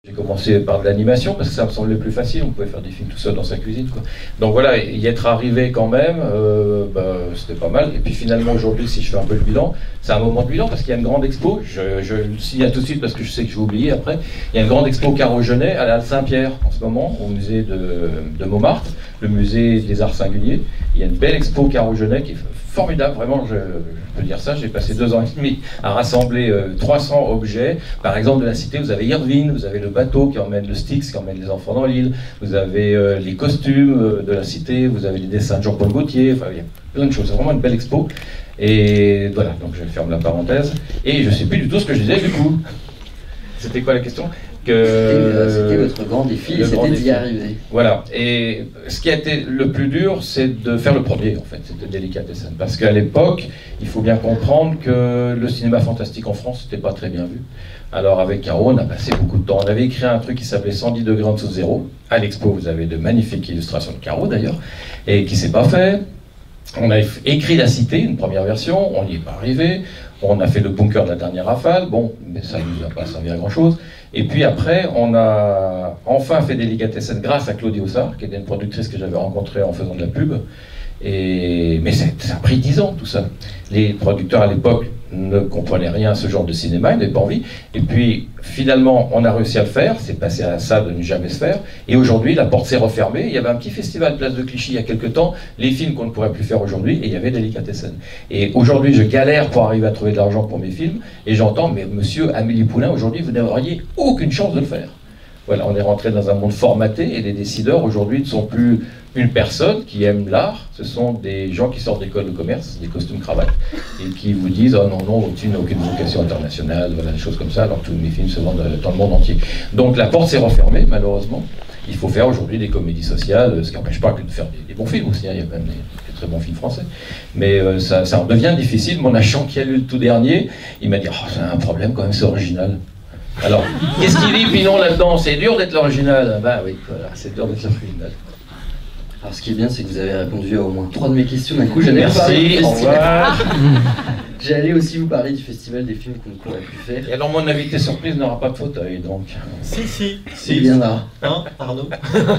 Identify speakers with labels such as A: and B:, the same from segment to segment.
A: J'ai commencé par de l'animation parce que ça me semblait plus facile, on pouvait faire des films tout seul dans sa cuisine, quoi. Donc voilà, y être arrivé quand même, c'était pas mal. Et puis finalement aujourd'hui, si je fais un peu le bilan, c'est un moment de bilan parce qu'il y a une grande expo, je le signale tout de suite parce que je sais que je vais oublier après, il y a une grande expo Caro Genet à la Halle Saint-Pierre en ce moment, au musée de Montmartre, le musée des arts singuliers. Il y a une belle expo Caro Genet qui est formidable, vraiment, je peux dire ça, j'ai passé 2 ans et demi à rassembler 300 objets. Par exemple, de la cité, vous avez Irvine, vous avez le bateau qui emmène le Styx, qui emmène les enfants dans l'île, vous avez les costumes de la cité, vous avez les dessins de Jean-Paul Gaultier, enfin, il y a plein de choses, c'est vraiment une belle expo. Et voilà, donc je ferme la parenthèse. Et je ne sais plus du tout ce que je disais du coup. C'était quoi la question?
B: C'était votre grand défi, c'était d'y arriver.
A: Voilà, et ce qui a été le plus dur, c'est de faire le premier, en fait, c'était Délicatessen. Parce qu'à l'époque, il faut bien comprendre que le cinéma fantastique en France, c'était pas très bien vu. Alors avec Caro, on a passé beaucoup de temps. On avait écrit un truc qui s'appelait 110 degrés en dessous de zéro. À l'expo, vous avez de magnifiques illustrations de Caro, d'ailleurs, et qui s'est pas fait. On a écrit La Cité, une première version, on n'y est pas arrivé. On a fait le bunker de la dernière rafale, bon, mais ça ne nous a pas servi à grand-chose. Et puis après, on a enfin fait Délicatessen grâce à Claudie Haussard, qui était une productrice que j'avais rencontrée en faisant de la pub. Mais ça a pris 10 ans, tout ça. Les producteurs à l'époque ne comprenaient rien à ce genre de cinéma, ils n'avaient pas envie. Et puis, finalement, on a réussi à le faire, c'est passé à ça de ne jamais se faire. Et aujourd'hui, la porte s'est refermée. Il y avait un petit festival Place de Clichy il y a quelques temps, les films qu'on ne pourrait plus faire aujourd'hui, et il y avait Délicatessen. Et aujourd'hui, je galère pour arriver à trouver de l'argent pour mes films, et j'entends, mais monsieur Amélie Poulain, aujourd'hui, vous n'auriez aucune chance de le faire. Voilà, on est rentré dans un monde formaté, et les décideurs, aujourd'hui, ne sont plus une personne qui aime l'art, ce sont des gens qui sortent d'école de commerce, des costumes cravates, et qui vous disent « Oh non, non, tu n'as aucune vocation internationale », voilà, des choses comme ça, alors que tous mes films se vendent dans le monde entier. Donc la porte s'est refermée, malheureusement. Il faut faire aujourd'hui des comédies sociales, ce qui n'empêche pas que de faire des bons films aussi, hein, il y a quand même des très bons films français. Mais ça en devient difficile. Mon agent qui a lu le tout dernier, il m'a dit « Oh, c'est un problème quand même, c'est original ». Alors, qu'est-ce qu'il dit, Pinon, là-dedans? C'est dur d'être l'original. Bah oui, voilà, c'est dur d'être l'original.
B: Alors ce qui est bien, c'est que vous avez répondu à au moins 3 de mes questions d'un coup.
A: Merci, au revoir.
B: J'allais aussi vous parler du festival des films qu'on ne pourrait plus faire.
A: Et alors mon invité surprise n'aura pas de fauteuil, donc...
C: Si.
B: Il y en a.
C: Hein, Arnaud?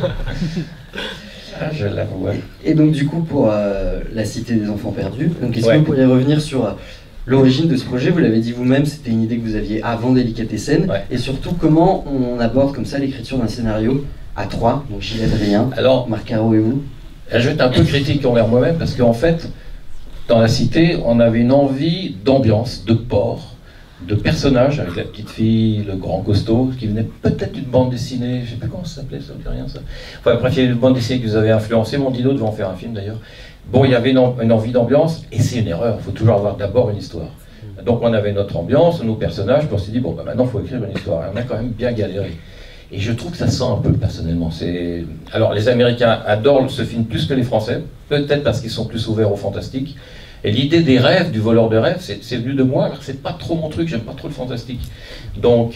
A: Ah, je l'avoue, ouais.
B: Et donc du coup, pour La Cité des Enfants Perdus, donc est-ce que
A: Ouais.
B: vous pourriez revenir sur l'origine de ce projet? Vous l'avez dit vous-même, c'était une idée que vous aviez avant Délicatessen.
A: Ouais.
B: Et surtout, comment on aborde comme ça l'écriture d'un scénario à 3, donc Gilles Adrien,
A: Alors,
B: Marc Caro et vous?
A: je vais être un peu critique envers moi-même, parce qu'en fait, dans La Cité, on avait une envie d'ambiance, de port, de personnages, avec la petite fille, le grand costaud, qui venait peut-être d'une bande dessinée, je ne sais plus comment ça s'appelait, ça ne dit rien ça. Enfin bref, il y a une bande dessinée qui vous avait influencé, Mondino devait en faire un film d'ailleurs. Bon, il y avait une envie d'ambiance, et c'est une erreur, il faut toujours avoir d'abord une histoire. Donc on avait notre ambiance, nos personnages, puis on s'est dit, bon, bah, maintenant il faut écrire une histoire, et on a quand même bien galéré. Et je trouve que ça sent un peu, personnellement. Alors, les Américains adorent ce film plus que les Français, peut-être parce qu'ils sont plus ouverts au fantastique. Et l'idée des rêves, du voleur de rêves, c'est venu de moi, alors que c'est pas trop mon truc, j'aime pas trop le fantastique. Donc,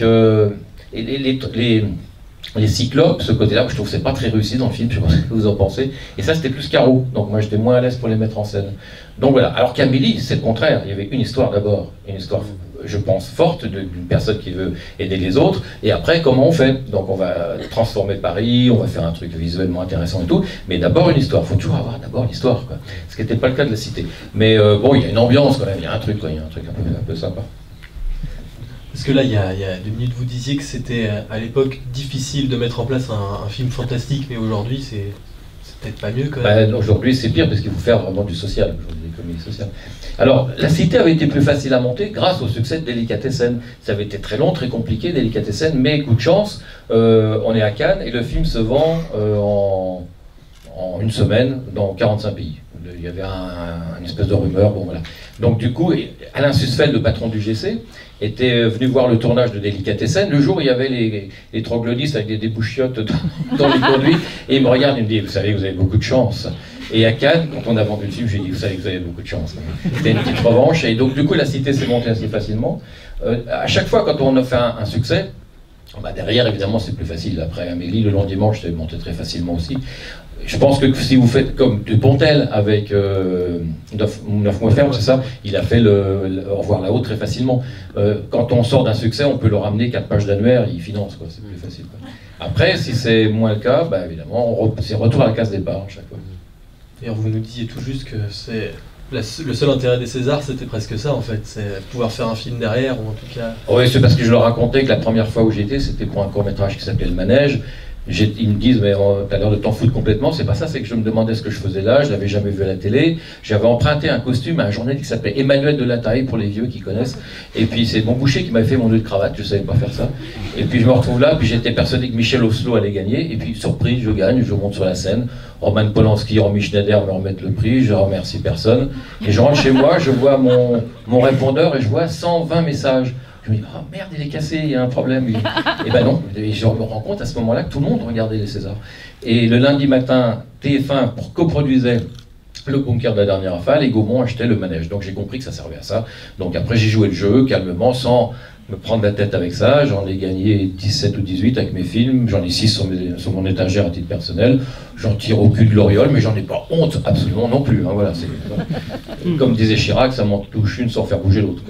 A: les cyclopes, ce côté-là, je trouve que c'est pas très réussi dans le film, je sais pas ce que vous en pensez. Et ça, c'était plus Caro, donc moi j'étais moins à l'aise pour les mettre en scène. Donc voilà, alors qu'Amélie, c'est le contraire, il y avait une histoire d'abord, une histoire, je pense, forte d'une personne qui veut aider les autres, et après, comment on fait? Donc on va transformer Paris, on va faire un truc visuellement intéressant et tout, mais d'abord une histoire, il faut toujours avoir d'abord l'histoire, quoi. Ce qui n'était pas le cas de La Cité. Mais bon, il y a une ambiance quand même, il y a un truc, quoi, il y a un truc un peu sympa.
C: Parce que là, il y a 2 minutes, vous disiez que c'était à l'époque difficile de mettre en place un film fantastique, mais aujourd'hui, c'est peut-être pas mieux quand même.
A: Bah, aujourd'hui, c'est pire parce qu'il faut faire vraiment du social, des comédies sociales. Alors, La Cité avait été plus facile à monter grâce au succès de Délicatessen. Ça avait été très long, très compliqué, Délicatessen, mais coup de chance, on est à Cannes et le film se vend en une semaine dans 45 pays. Il y avait une espèce de rumeur, bon voilà. Donc du coup, Alain Susfeld, le patron du GC, était venu voir le tournage de Délicatessen. Le jour où il y avait les troglodytes avec des débouchiottes dans les conduits, et il me regarde et me dit, vous savez, vous avez beaucoup de chance. Et à Cannes, quand on a vendu le film, j'ai dit, vous savez que vous avez beaucoup de chance. C'était une petite revanche, et donc du coup, La Cité s'est montée assez facilement. À chaque fois, quand on a fait un succès, Bah derrière, évidemment, c'est plus facile. Après Amélie, le long dimanche, c'est monté très facilement aussi. Je pense que si vous faites comme Dupontel avec 9 mois ferme, c'est ça, il a fait le Au revoir là-haut très facilement. Quand on sort d'un succès, on peut le ramener 4 pages d'annuaire, il finance, quoi, c'est plus facile, quoi. Après, si c'est moins le cas, bah, évidemment, c'est retour à la case départ à chaque fois.
C: D'ailleurs, vous nous disiez tout juste que c'est le seul intérêt des Césars, c'était presque ça en fait, c'est pouvoir faire un film derrière, ou en tout cas...
A: Oui, c'est parce que je leur racontais que la première fois où j'étais, c'était pour un court-métrage qui s'appelait Le Manège. Ils me disent, mais t'as l'air de t'en foutre complètement. C'est pas ça, c'est que je me demandais ce que je faisais là, je l'avais jamais vu à la télé. J'avais emprunté un costume à un journaliste qui s'appelait Emmanuel de la Taille, pour les vieux qui connaissent. Et puis c'est mon boucher qui m'avait fait mon nœud de cravate, je savais pas faire ça. Et puis je me retrouve là, puis j'étais persuadé que Michel Oslo allait gagner. Et puis surprise, je gagne, je monte sur la scène. Roman Polanski, Romy Schneider me remettent le prix, je remercie personne. Et je rentre chez moi, je vois mon répondeur et je vois 120 messages. Je me dis, oh merde, il est cassé, il y a un problème. Et ben non, et je me rends compte à ce moment-là que tout le monde regardait les Césars. Et le lundi matin, TF1 coproduisait Le Bunker de la dernière rafale et Gaumont achetait Le Manège. Donc j'ai compris que ça servait à ça. Donc après j'ai joué le jeu calmement, sans me prendre la tête avec ça. J'en ai gagné 17 ou 18 avec mes films, j'en ai 6 sur mon étagère à titre personnel. J'en tire au cul de l'auréole, mais j'en ai pas honte absolument non plus. Hein, voilà, comme disait Chirac, ça m'en touche une sans faire bouger l'autre.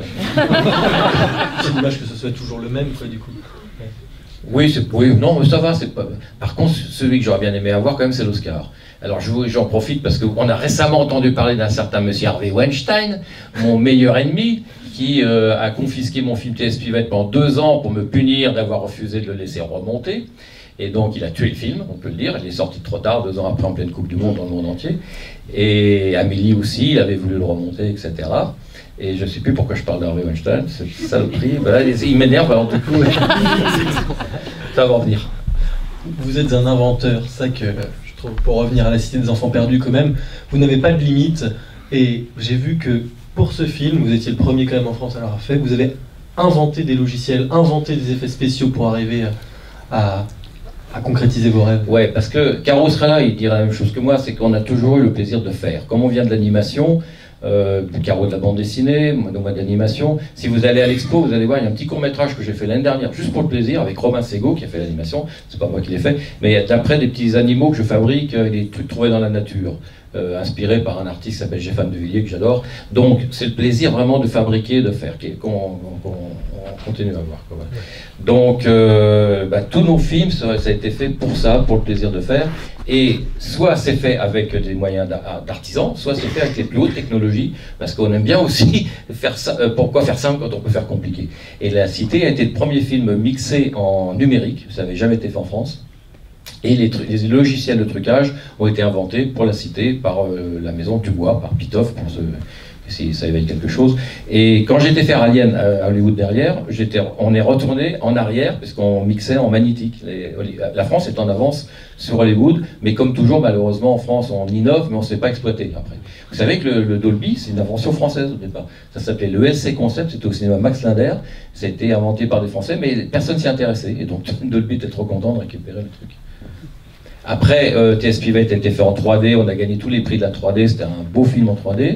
C: C'est dommage que ce soit toujours le même, quoi, du coup.
A: Oui, non, mais ça va. Pas... Par contre, celui que j'aurais bien aimé avoir, quand même, c'est l'Oscar. Alors, j'en profite parce qu'on a récemment entendu parler d'un certain monsieur Harvey Weinstein, mon meilleur ennemi, qui a confisqué mon film T.S. Pivette pendant 2 ans pour me punir d'avoir refusé de le laisser remonter. Et donc, il a tué le film, on peut le dire. Il est sorti trop tard, 2 ans après, en pleine Coupe du Monde, dans le monde entier. Et Amélie aussi, il avait voulu le remonter, etc. Et je ne sais plus pourquoi je parle d'Harvey Weinstein, cette saloperie. Ben là, il m'énerve, alors du coup, ça va en venir.
C: Vous êtes un inventeur, ça que je trouve, pour revenir à la Cité des Enfants Perdus quand même, vous n'avez pas de limite. Et j'ai vu que pour ce film, vous étiez le premier quand même en France à l'avoir fait, vous avez inventé des logiciels, inventé des effets spéciaux pour arriver à concrétiser vos rêves.
A: Ouais, parce que Caro serait là, il dirait la même chose que moi, c'est qu'on a toujours eu le plaisir de faire. Comme on vient de l'animation, Caro de la bande dessinée, moi de l'animation, si vous allez à l'expo, vous allez voir, il y a un petit court-métrage que j'ai fait l'année dernière, juste pour le plaisir, avec Robin Segaud qui a fait l'animation, c'est pas moi qui l'ai fait, mais il y a d'après des petits animaux que je fabrique, des trucs trouvés dans la nature. Inspiré par un artiste qui s'appelle Stéphane de Villiers, que j'adore. Donc, c'est le plaisir vraiment de fabriquer, de faire, qu'on continue à voir. Quoi. Donc, tous nos films, ça a été fait pour ça, pour le plaisir de faire. Et soit c'est fait avec des moyens d'artisans, soit c'est fait avec les plus hautes technologies, parce qu'on aime bien aussi faire ça. Pourquoi faire simple quand on peut faire compliqué? Et La Cité a été le premier film mixé en numérique, ça n'avait jamais été fait en France. Et les logiciels de trucage ont été inventés pour La Cité par la maison Dubois, par Pitoff, pour si ça éveille quelque chose. Et quand j'étais faire Alien à Hollywood derrière, on est retourné en arrière, parce qu'on mixait en magnétique. La France est en avance sur Hollywood, mais comme toujours, malheureusement, en France, on innove, mais on ne sait pas exploiter après. Vous savez que le Dolby, c'est une invention française au départ. Ça s'appelait le LC Concept, c'était au cinéma Max Linder. Ça a été inventé par des Français, mais personne s'y intéressait. Et donc Dolby était trop content de récupérer le truc. Après, T.S. Pivette a été fait en 3D, on a gagné tous les prix de la 3D, c'était un beau film en 3D.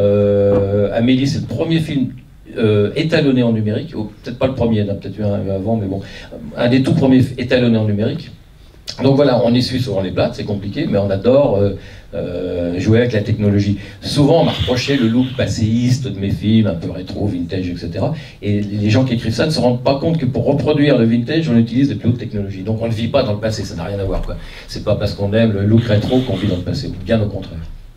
A: Amélie, c'est le premier film étalonné en numérique, peut-être pas le premier, il y en a peut-être eu un avant, mais bon, un des tout premiers étalonnés en numérique. Donc voilà, on essuie souvent les plates, c'est compliqué, mais on adore jouer avec la technologie. Souvent, on m'a reproché le look passéiste de mes films, un peu rétro, vintage, etc. Et les gens qui écrivent ça ne se rendent pas compte que pour reproduire le vintage, on utilise les plus hautes technologies. Donc on ne vit pas dans le passé, ça n'a rien à voir, quoi. C'est pas parce qu'on aime le look rétro qu'on vit dans le passé, bien au contraire.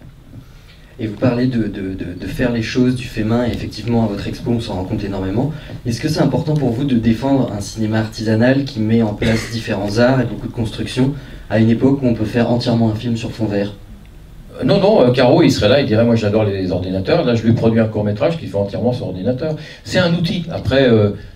B: Et vous parlez de faire les choses du fait main, et effectivement à votre expo on s'en rend compte énormément. Est-ce que c'est important pour vous de défendre un cinéma artisanal qui met en place différents arts et beaucoup de constructions à une époque où on peut faire entièrement un film sur fond vert?
A: Non, Caro, il serait là, il dirait, moi j'adore les ordinateurs, là je lui produis un court-métrage qui fait entièrement sur ordinateur. C'est un outil, après,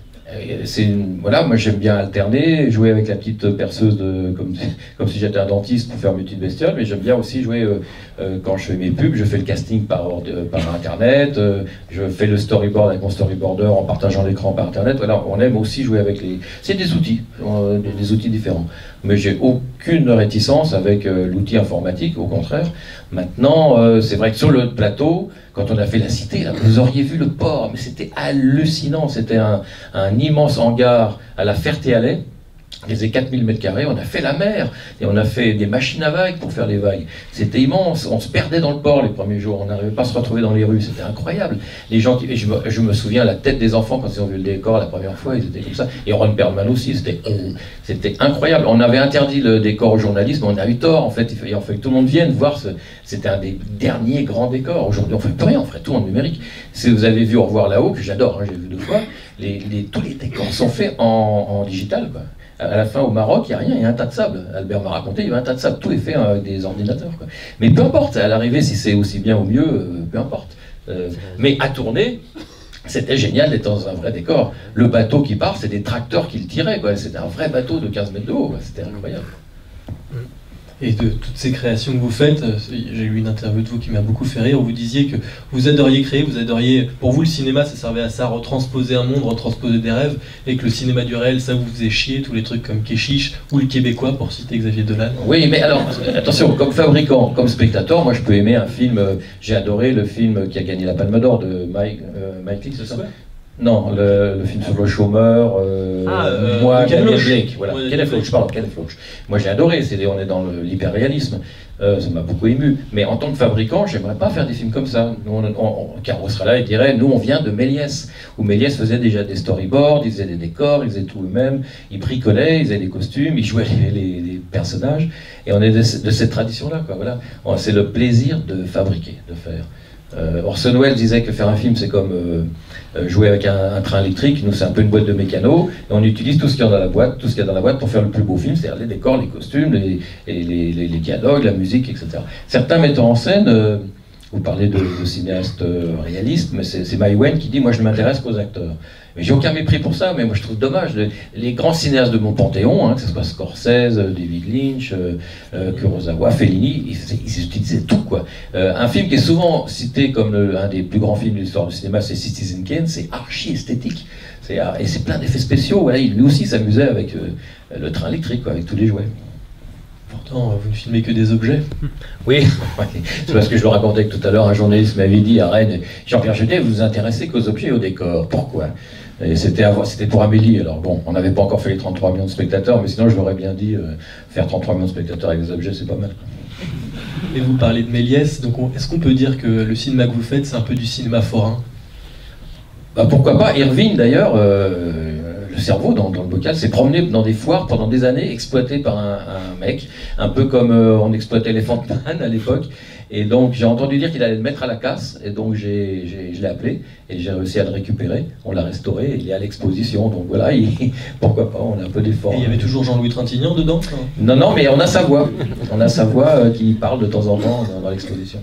A: voilà, moi j'aime bien alterner, jouer avec la petite perceuse comme si j'étais un dentiste pour faire mes petites bestioles, mais j'aime bien aussi jouer, quand je fais mes pubs, je fais le casting par internet, je fais le storyboard avec mon storyboarder en partageant l'écran par internet, voilà, on aime aussi jouer avec les... C'est des outils différents. Mais j'ai aucune réticence avec l'outil informatique, au contraire. Maintenant, c'est vrai que sur le plateau, quand on a fait La Cité, là, vous auriez vu le port, mais c'était hallucinant. C'était un immense hangar à la Ferté-Alais, Il faisait 4000 mètres carrés, on a fait la mer, et on a fait des machines à vagues pour faire les vagues. C'était immense, on se perdait dans le port les premiers jours, on n'arrivait pas à se retrouver dans les rues, c'était incroyable. Les gens et je me souviens la tête des enfants quand ils ont vu le décor la première fois, ils étaient comme ça. Et Ron Perlman aussi, c'était incroyable. On avait interdit le décor au journalisme, on a eu tort, en fait, il fallait que tout le monde vienne voir, c'était un des derniers grands décors. Aujourd'hui, on ne fait plus rien, on ferait tout en numérique. Si vous avez vu Au revoir là-haut, que j'adore, hein, j'ai vu 2 fois, tous les décors sont faits en digital, quoi. À la fin, au Maroc, il n'y a rien, il y a un tas de sable. Albert m'a raconté, il y a un tas de sable, tout est fait avec des ordinateurs, quoi. Mais peu importe, à l'arrivée, si c'est aussi bien ou mieux, peu importe. Mais à tourner, c'était génial d'être dans un vrai décor. Le bateau qui part, c'est des tracteurs qui le tiraient, quoi. C'était un vrai bateau de 15 mètres de haut, c'était incroyable.
C: Et de toutes ces créations que vous faites, j'ai lu une interview de vous qui m'a beaucoup fait rire, où vous disiez que vous adoriez créer, pour vous le cinéma ça servait à ça, retransposer un monde, retransposer des rêves, et que le cinéma du réel ça vous faisait chier, tous les trucs comme Keshish ou le Québécois pour citer Xavier Dolan.
A: Oui, mais alors, attention, comme fabricant, comme spectateur, moi je peux aimer un film, j'ai adoré le film qui a gagné la Palme d'Or de Mike Leigh, c'est ça ? Non, le film sur le chômeur, moi, Daniel Blake, voilà, Kenneth Loach, pardon, Kenneth Loach. Moi j'ai adoré, on est dans l'hyperréalisme, ça m'a beaucoup ému. Mais en tant que fabricant, j'aimerais pas faire des films comme ça. Caro sera là et dirait, nous on vient de Méliès, où Méliès faisait déjà des storyboards, il faisait des décors, il faisait tout eux-mêmes, il bricolait, il faisait des costumes, il jouait les personnages, et on est de cette tradition-là, quoi, voilà. C'est le plaisir de fabriquer, de faire. Orson Welles disait que faire un film c'est comme jouer avec un train électrique. Nous c'est un peu une boîte de mécano et on utilise tout ce qu'il y a dans la boîte, pour faire le plus beau film, c'est-à-dire les décors, les costumes, les dialogues, la musique, etc. Certains metteurs en scène, vous parlez de cinéastes réalistes, mais c'est Mai Wen qui dit moi je ne m'intéresse qu'aux acteurs. Mais j'ai aucun mépris pour ça, mais moi je trouve dommage. Les grands cinéastes de mon panthéon, hein, que ce soit Scorsese, David Lynch, Kurosawa, Fellini, ils utilisaient tout, quoi. Un film qui est souvent cité comme un des plus grands films de l'histoire du cinéma, c'est Citizen Kane, c'est archi esthétique. Et c'est plein d'effets spéciaux. Voilà, lui aussi s'amusait avec le train électrique, quoi, avec tous les jouets.
C: Pourtant, vous ne filmez que des objets.
A: Oui, c'est parce que je le racontais tout à l'heure, un journaliste m'avait dit à Rennes, Jean-Pierre Jeunet, vous vous intéressez qu'aux objets et aux décors. Pourquoi ? Et c'était pour Amélie, alors bon, on n'avait pas encore fait les 33 millions de spectateurs, mais sinon je l'aurais bien dit, faire 33 millions de spectateurs avec des objets, c'est pas mal.
C: Et vous parlez de Méliès, donc est-ce qu'on peut dire que le cinéma que vous faites, c'est un peu du cinéma forain ?
A: Pourquoi pas, Irving d'ailleurs, le cerveau dans le bocal, s'est promené dans des foires pendant des années, exploité par un mec, un peu comme on exploitait les Man à l'époque. Et donc j'ai entendu dire qu'il allait le mettre à la casse, et donc je l'ai appelé, et j'ai réussi à le récupérer, on l'a restauré, et il est à l'exposition, donc voilà, pourquoi pas, on a un peu d'effort.
C: Et il y avait toujours Jean-Louis Trintignant dedans, quoi.
A: Non, mais on a sa voix qui parle de temps en temps dans l'exposition.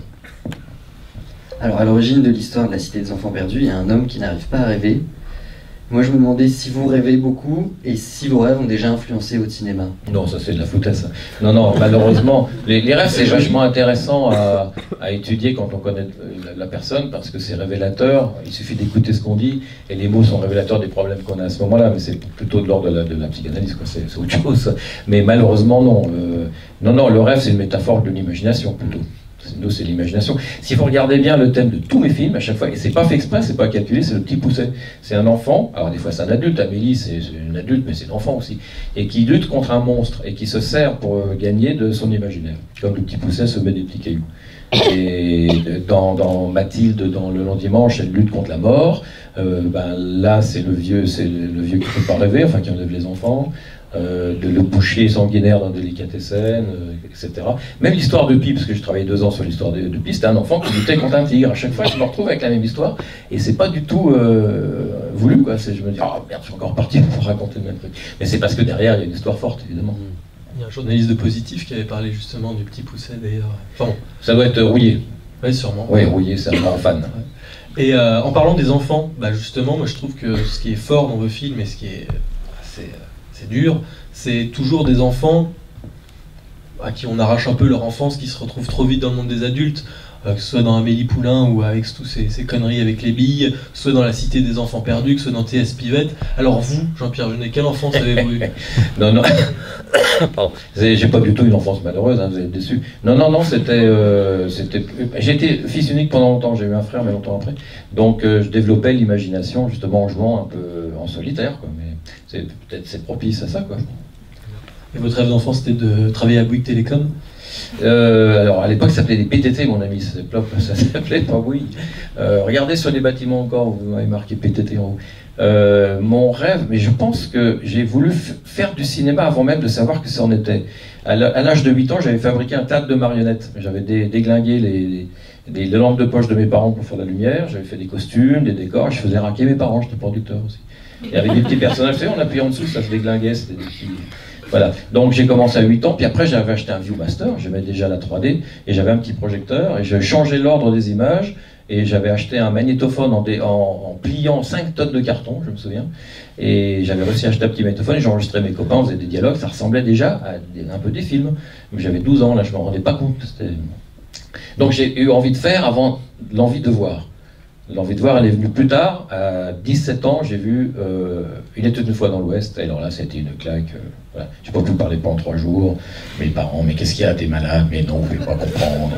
B: Alors à l'origine de l'histoire de la Cité des Enfants Perdus, il y a un homme qui n'arrive pas à rêver. Moi je me demandais si vous rêvez beaucoup et si vos rêves ont déjà influencé votre cinéma.
A: Non, ça c'est de la foutaise. Non, malheureusement, les rêves c'est vachement intéressant à étudier quand on connaît la personne parce que c'est révélateur, il suffit d'écouter ce qu'on dit et les mots sont révélateurs des problèmes qu'on a à ce moment-là, mais c'est plutôt de l'ordre de la psychanalyse, quoi. C'est autre chose. Mais malheureusement non. Non, le rêve c'est une métaphore de l'imagination plutôt. Nous, c'est l'imagination. Si vous regardez bien le thème de tous mes films, à chaque fois, et c'est pas fait exprès, c'est pas calculé, c'est le petit Pousset. C'est un enfant, alors des fois c'est un adulte, Amélie c'est une adulte, mais c'est un enfant aussi, et qui lutte contre un monstre, et qui se sert pour gagner de son imaginaire. Comme le petit Pousset se met des petits cailloux. Et dans Mathilde, dans Le Long Dimanche, elle lutte contre la mort. Là, c'est le vieux qui ne peut pas rêver, enfin qui enlève les enfants. Le boucher sanguinaire dans Délicatessen, etc. Même l'histoire de Pi, parce que je travaillé 2 ans sur l'histoire de Pi, c'était un enfant qui luttait contre un tigre. À chaque fois, je me retrouve avec la même histoire, et c'est pas du tout voulu, quoi. Je me dis, oh merde, je suis encore parti pour raconter le même truc. Mais c'est parce que derrière, il y a une histoire forte, évidemment.
C: Il y a un journaliste de Positif qui avait parlé justement du petit Pousset, d'ailleurs. Enfin, bon.
A: Ça doit être Rouillé.
C: Oui, sûrement.
A: Oui, Rouillé, c'est un grand fan.
C: Ouais. Et en parlant des enfants, justement, moi je trouve que ce qui est fort dans vos films, et ce qui est c'est dur, c'est toujours des enfants à qui on arrache un peu leur enfance, qui se retrouvent trop vite dans le monde des adultes, que ce soit dans Amélie Poulain ou avec tous ces conneries avec les billes, que ce soit dans La Cité des Enfants Perdus, que ce soit dans T.S. Pivette. Alors vous, Jean-Pierre Jeunet, quelle enfance avez-vous eu ?
A: Non. Pardon. J'ai pas du tout une enfance malheureuse, hein, vous êtes déçus. Non, c'était... J'ai été fils unique pendant longtemps, j'ai eu un frère mais longtemps après. Donc je développais l'imagination justement en jouant un peu en solitaire, quoi. Mais c'est propice à ça, quoi.
C: Et votre rêve d'enfant, c'était de travailler à Bouygues Télécom?
A: Alors à l'époque ça s'appelait des PTT mon ami, ça s'appelait pas Bouygues. Regardez sur les bâtiments encore, vous m'avez marqué PTT en haut. Mon rêve, mais je pense que j'ai voulu faire du cinéma avant même de savoir que ça en était. À l'âge de 8 ans, j'avais fabriqué un théâtre de marionnettes. J'avais déglingué les lampes de poche de mes parents pour faire la lumière, j'avais fait des costumes, des décors, je faisais raquer mes parents, j'étais producteur aussi. Et avec des petits personnages, vous savez, on appuyait en dessous, ça se déglinguait, c'était des petits... Voilà, donc j'ai commencé à 8 ans, puis après j'avais acheté un Viewmaster, j'aimais déjà la 3D, et j'avais un petit projecteur, et je changeais l'ordre des images, et j'avais acheté un magnétophone en pliant 5 tonnes de carton, je me souviens, et j'avais réussi à acheter un petit magnétophone, et j'enregistrais mes copains, on faisait des dialogues, ça ressemblait déjà à un peu des films. J'avais 12 ans, là je ne me rendais pas compte. Donc j'ai eu envie de faire avant l'envie de voir. L'envie de voir, elle est venue plus tard. À 17 ans, j'ai vu Une était une fois dans l'Ouest. Et alors là, c'était une claque. Voilà. Je n'ai pas pu parler pendant 3 jours. Mes parents, mais qu'est-ce qu'il y a, t'es malade? Mais non, vous ne pouvez pas comprendre.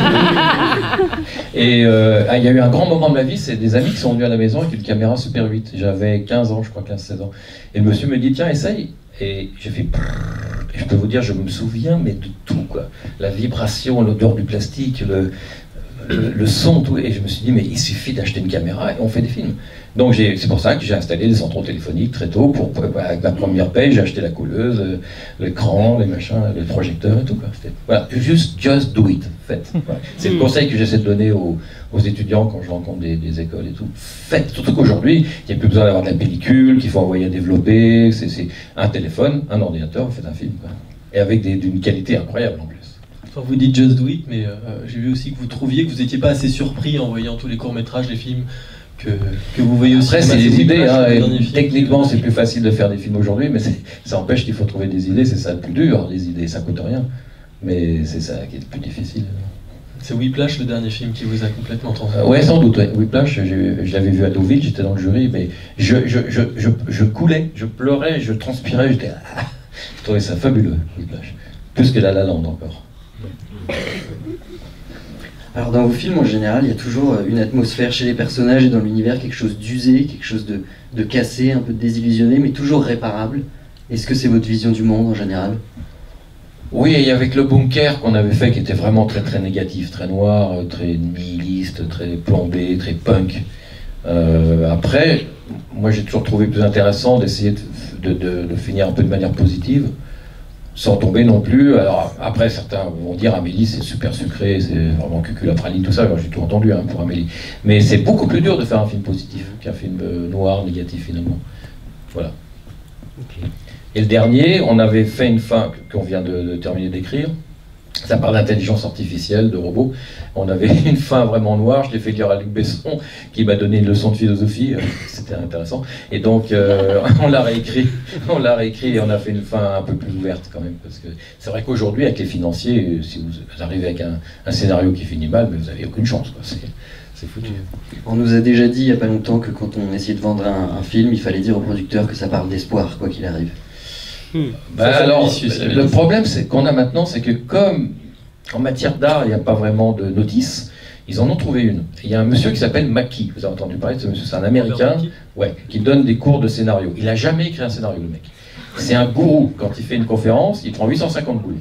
A: Et il y a eu un grand moment de ma vie, c'est des amis qui sont venus à la maison avec une caméra Super 8. J'avais 15 ans, je crois, 15-16 ans. Et le monsieur me dit, tiens, essaye. Et j'ai fait... Et je peux vous dire, je me souviens, mais de tout, quoi. La vibration, l'odeur du plastique, le son, tout. Et je me suis dit, mais il suffit d'acheter une caméra et on fait des films. Donc c'est pour ça que j'ai installé des centraux téléphoniques très tôt. Avec ma première paye, j'ai acheté la couleuse, l'écran, les machins, les projecteurs et tout, quoi. Voilà, just do it, faites. Voilà. C'est le conseil que j'essaie de donner aux étudiants quand je rencontre des écoles et tout. Faites, surtout qu'aujourd'hui, il n'y a plus besoin d'avoir de la pellicule, qu'il faut envoyer à développer. C'est un téléphone, un ordinateur, vous faites un film, quoi. Et avec d'une qualité incroyable en plus.
C: Enfin, vous dites just do it, mais j'ai vu aussi que vous trouviez que vous n'étiez pas assez surpris en voyant tous les courts-métrages, les films que vous voyez aussi.
A: Après, c'est des idées. Techniquement, c'est plus facile de faire des films aujourd'hui, mais ça empêche qu'il faut trouver des idées. C'est ça le plus dur, les idées. Ça coûte rien. Mais c'est ça qui est le plus difficile.
C: C'est Whiplash, le dernier film qui vous a complètement transformé.
A: Ouais, sans doute. Ouais. Whiplash, je l'avais vu à Deauville, j'étais dans le jury, mais je coulais, je pleurais, je transpirais. Je trouvais ça fabuleux, Whiplash. Plus que La La Land encore.
B: Alors dans vos films en général, il y a toujours une atmosphère chez les personnages et dans l'univers, quelque chose d'usé, quelque chose de cassé, un peu désillusionné, mais toujours réparable. Est-ce que c'est votre vision du monde en général?
A: Oui, et avec le bunker qu'on avait fait, qui était vraiment très très négatif, très noir, très nihiliste, très plombé, très punk. Après, moi j'ai toujours trouvé plus intéressant d'essayer de finir un peu de manière positive, sans tomber non plus. Alors après, certains vont dire Amélie c'est super sucré, c'est vraiment cuculapraline, tout ça. Alors j'ai tout entendu pour Amélie. Mais c'est beaucoup plus dur de faire un film positif qu'un film noir, négatif finalement. Voilà. Okay. Et le dernier, on avait fait une fin qu'on vient de terminer d'écrire. Ça parle d'intelligence artificielle, de robots. On avait une fin vraiment noire, je l'ai fait lire à Luc Besson, qui m'a donné une leçon de philosophie, c'était intéressant. Et donc, on l'a réécrit et on a fait une fin un peu plus ouverte quand même. Parce que c'est vrai qu'aujourd'hui, avec les financiers, si vous arrivez avec un scénario qui finit mal, mais vous n'avez aucune chance, quoi. C'est foutu.
B: On nous a déjà dit il n'y a pas longtemps que quand on essayait de vendre un film, il fallait dire au producteur que ça parle d'espoir, quoi qu'il arrive.
A: Alors, le problème qu'on a maintenant, c'est que comme en matière d'art, il n'y a pas vraiment de notice, ils en ont trouvé une. Il y a un monsieur qui s'appelle Mackie, vous avez entendu parler de ce monsieur, c'est un Américain qui donne des cours de scénario. Il n'a jamais écrit un scénario, le mec. C'est un gourou. Quand il fait une conférence, il prend 850 boules.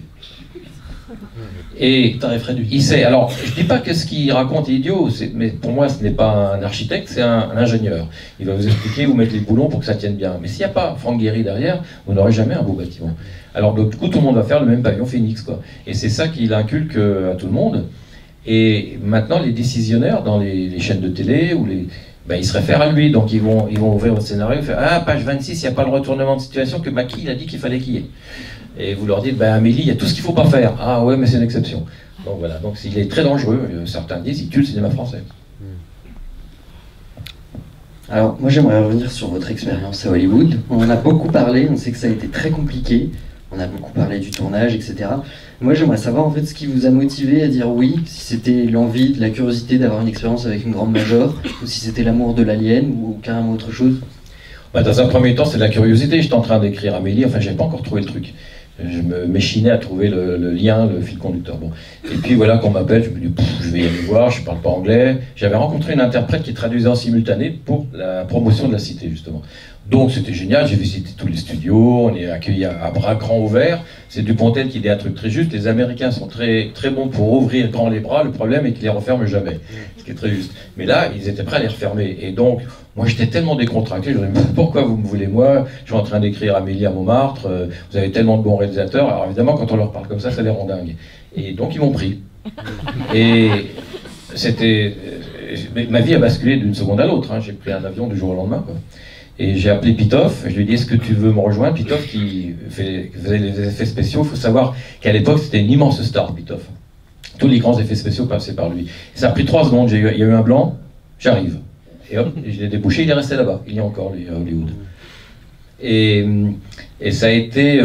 A: Et il sait, alors je dis pas que ce qu'il raconte est idiot, mais pour moi ce n'est pas un architecte, c'est un ingénieur. Il va vous expliquer où mettre les boulons pour que ça tienne bien. Mais s'il n'y a pas Franck Gehry derrière, vous n'aurez jamais un beau bâtiment. Alors du coup tout le monde va faire le même pavillon Phoenix, quoi. Et c'est ça qu'il inculque à tout le monde. Et maintenant les décisionnaires dans les chaînes de télé, ou ils se réfèrent à lui, donc ils vont ouvrir votre scénario et faire « Ah, page 26, il n'y a pas le retournement de situation que Mackie il a dit qu'il fallait qu'il y ait ». Et vous leur dites, Amélie, il y a tout ce qu'il ne faut pas faire. Ah ouais, mais c'est une exception. Donc voilà, donc il est très dangereux. Certains disent, il tue le cinéma français.
B: Alors, moi j'aimerais revenir sur votre expérience à Hollywood. On en a beaucoup parlé, on sait que ça a été très compliqué. On a beaucoup parlé du tournage, etc. Moi j'aimerais savoir en fait ce qui vous a motivé à dire oui, si c'était l'envie, la curiosité d'avoir une expérience avec une grande major, ou si c'était l'amour de l'alien, ou carrément autre chose.
A: Dans un premier temps, c'est de la curiosité. J'étais en train d'écrire Amélie, enfin, j'ai pas encore trouvé le truc. Je m'échinais à trouver le lien, le fil conducteur. Bon. Et puis voilà, qu'on m'appelle, je me dis, je vais y aller voir, je parle pas anglais. J'avais rencontré une interprète qui traduisait en simultané pour la promotion de la cité, justement. Donc c'était génial, j'ai visité tous les studios, on est accueillis à bras grands ouverts. C'est Dupontel qui dit un truc très juste, les Américains sont très, très bons pour ouvrir grand les bras, le problème est qu'ils les referment jamais, ce qui est très juste. Mais là, ils étaient prêts à les refermer, et donc, moi j'étais tellement décontracté, je me disais, pourquoi vous me voulez moi? Je suis en train d'écrire Amélie à Montmartre, vous avez tellement de bons réalisateurs, alors évidemment quand on leur parle comme ça les rend dingues. Et donc ils m'ont pris. Et c'était... Ma vie a basculé d'une seconde à l'autre, hein. J'ai pris un avion du jour au lendemain, quoi. Et j'ai appelé Pitoff, je lui ai dit, est-ce que tu veux me rejoindre? Pitoff qui faisait les effets spéciaux, il faut savoir qu'à l'époque c'était une immense star, Pitoff. Tous les grands effets spéciaux passaient par lui. Et ça a pris 3 secondes, il y a eu un blanc, j'arrive. Et hop, je l'ai débouché, il est resté là-bas, il y a encore lui, à Hollywood. Et ça a été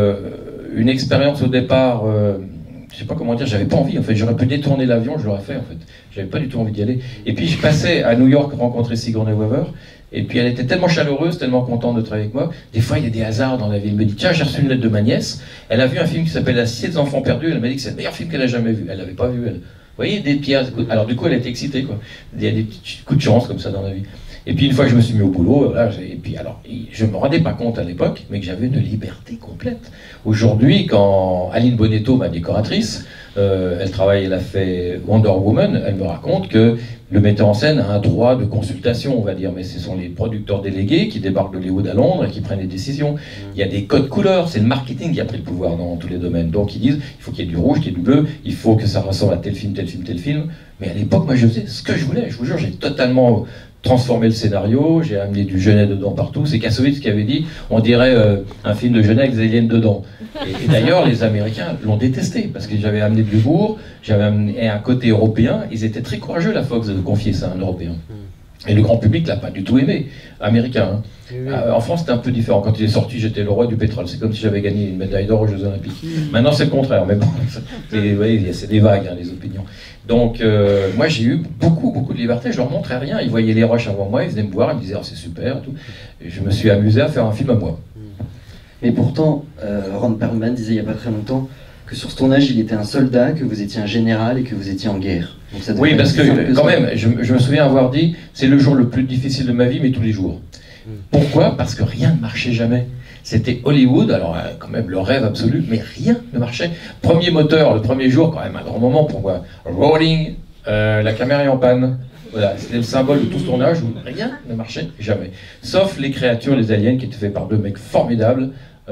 A: une expérience au départ, je sais pas comment dire, j'avais pas envie, en fait, j'aurais pu détourner l'avion, je l'aurais fait en fait. J'avais pas du tout envie d'y aller. Et puis je passais à New York rencontrer Sigourney Weaver, et puis elle était tellement chaleureuse, tellement contente de travailler avec moi. Des fois, il y a des hasards dans la vie. Elle me dit, tiens, j'ai reçu une lettre de ma nièce, elle a vu un film qui s'appelle La Cité des enfants perdus, elle m'a dit que c'est le meilleur film qu'elle a jamais vu. Elle l'avait pas vu, elle. Vous voyez, des pièces. Alors du coup, elle était excitée, quoi. Il y a des petits coups de chance comme ça dans la vie. Et puis une fois que je me suis mis au boulot, là, et puis alors, je me rendais pas compte à l'époque, mais que j'avais une liberté complète. Aujourd'hui, quand Aline Bonetto, ma décoratrice, elle travaille, elle a fait Wonder Woman, elle me raconte que le metteur en scène a un droit de consultation, on va dire, mais ce sont les producteurs délégués qui débarquent d'Hollywood à Londres et qui prennent les décisions. Il y a des codes couleurs, c'est le marketing qui a pris le pouvoir dans tous les domaines. Donc ils disent, il faut qu'il y ait du rouge, qu'il y ait du bleu, il faut que ça ressemble à tel film, tel film, tel film. Mais à l'époque, moi je faisais ce que je voulais, je vous jure, j'ai totalement transformé le scénario, j'ai amené du Genet dedans partout. C'est Kassovitz qui avait dit, on dirait un film de Genet avec des aliens dedans. Et d'ailleurs, les Américains l'ont détesté, parce que j'avais amené de l'humour, j'avais amené un côté européen. Ils étaient très courageux, la Fox, de confier ça à un Européen. Et le grand public l'a pas du tout aimé, américain. Hein. Oui. En France, c'était un peu différent. Quand il est sorti, j'étais le roi du pétrole. C'est comme si j'avais gagné une médaille d'or aux Jeux Olympiques. Maintenant, c'est le contraire. Mais bon, vous voyez, c'est des vagues, hein, les opinions. Donc, moi, j'ai eu beaucoup de liberté. Je leur montrais rien. Ils voyaient les rushs avant moi, ils venaient me voir, ils me disaient, oh, c'est super, et tout. Et je me suis amusé à faire un film à moi.
B: Mais pourtant, Ron Perlman disait il n'y a pas très longtemps que sur ce tournage, il était un soldat, que vous étiez un général et que vous étiez en guerre. Donc ça
A: oui, parce que quand même, je me souviens avoir dit, c'est le jour le plus difficile de ma vie, mais tous les jours. Pourquoi? Parce que rien ne marchait jamais. C'était Hollywood, alors quand même le rêve absolu, mais rien ne marchait. Premier moteur, le premier jour, quand même un grand moment pour moi. Rolling, la caméra est en panne. Voilà, c'était le symbole de tout ce tournage où rien ne marchait jamais. Sauf les créatures, les aliens, qui étaient faits par 2 mecs formidables,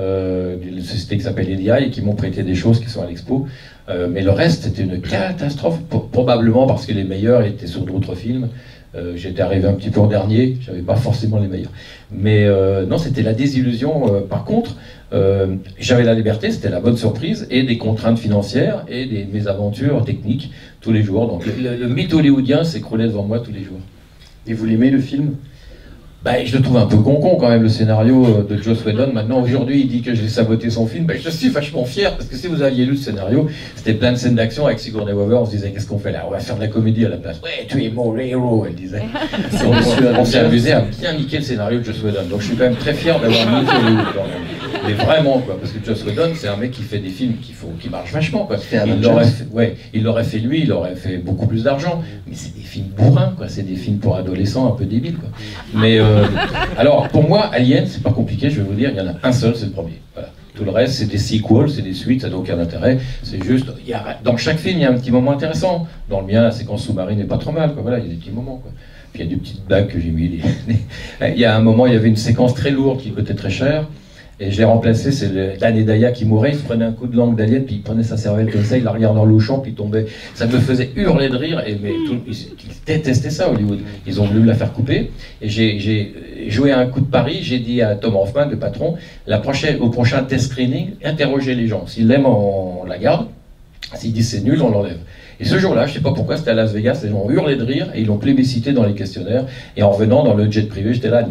A: d'une société qui s'appelle EDI, et qui m'ont prêté des choses qui sont à l'expo. Mais le reste, c'était une catastrophe, probablement parce que les meilleurs étaient sur d'autres films. J'étais arrivé un petit peu en dernier, j'avais pas forcément les meilleurs. Mais non, c'était la désillusion. Par contre, j'avais la liberté, c'était la bonne surprise, et des contraintes financières, et des mésaventures techniques tous les jours. Donc le mythe hollywoodien s'écroulait devant moi tous les jours.
B: Et vous l'aimez, le film?
A: Ben, je le trouve un peu con quand même, le scénario de Joss Whedon. Maintenant, aujourd'hui, il dit que j'ai saboté son film. Ben, je suis vachement fier, parce que si vous aviez lu le scénario, c'était plein de scènes d'action avec Sigourney Weaver. On se disait, qu'est-ce qu'on fait là? On va faire de la comédie à la place. Ouais, tu es mon héros, elle disait. On s'est amusé à bien niquer le scénario de Joss Whedon. Donc je suis quand même très fier d'avoir niqué Hollywood quand même. Mais vraiment, quoi, parce que Joss Whedon, c'est un mec qui fait des films qui marchent vachement, quoi. Il l'aurait fait lui, il aurait fait beaucoup plus d'argent. Mais c'est des films bourrins, quoi. C'est des films pour adolescents un peu débiles, quoi. Mais alors, pour moi, Alien, c'est pas compliqué, je vais vous dire, il y en a un seul, c'est le premier. Voilà. Tout le reste, c'est des sequels, c'est des suites, ça n'a aucun intérêt. C'est juste, dans chaque film, il y a un petit moment intéressant. Dans le mien, la séquence sous-marine n'est pas trop mal, quoi. Voilà, il y a des petits moments, quoi. Puis il y a des petites blagues que j'ai mis. Il y a un moment, il y avait une séquence très lourde qui coûtait très cher. Et je l'ai remplacé, c'est Dan et Daya qui mouraient, il se prenait un coup de langue d'alien, puis il prenait sa cervelle comme ça, il la regardait en louchant, puis il tombait. Ça me faisait hurler de rire, mais ils détestaient ça, Hollywood. Ils ont voulu la faire couper. Et j'ai joué à un coup de pari, j'ai dit à Tom Hoffman, le patron, au prochain test screening, interrogez les gens. S'ils l'aiment, on la garde. S'ils disent c'est nul, on l'enlève. Et ce jour-là, je ne sais pas pourquoi, c'était à Las Vegas, les gens ont hurlé de rire et ils l'ont plébiscité dans les questionnaires. Et en revenant dans le jet privé, j'étais là,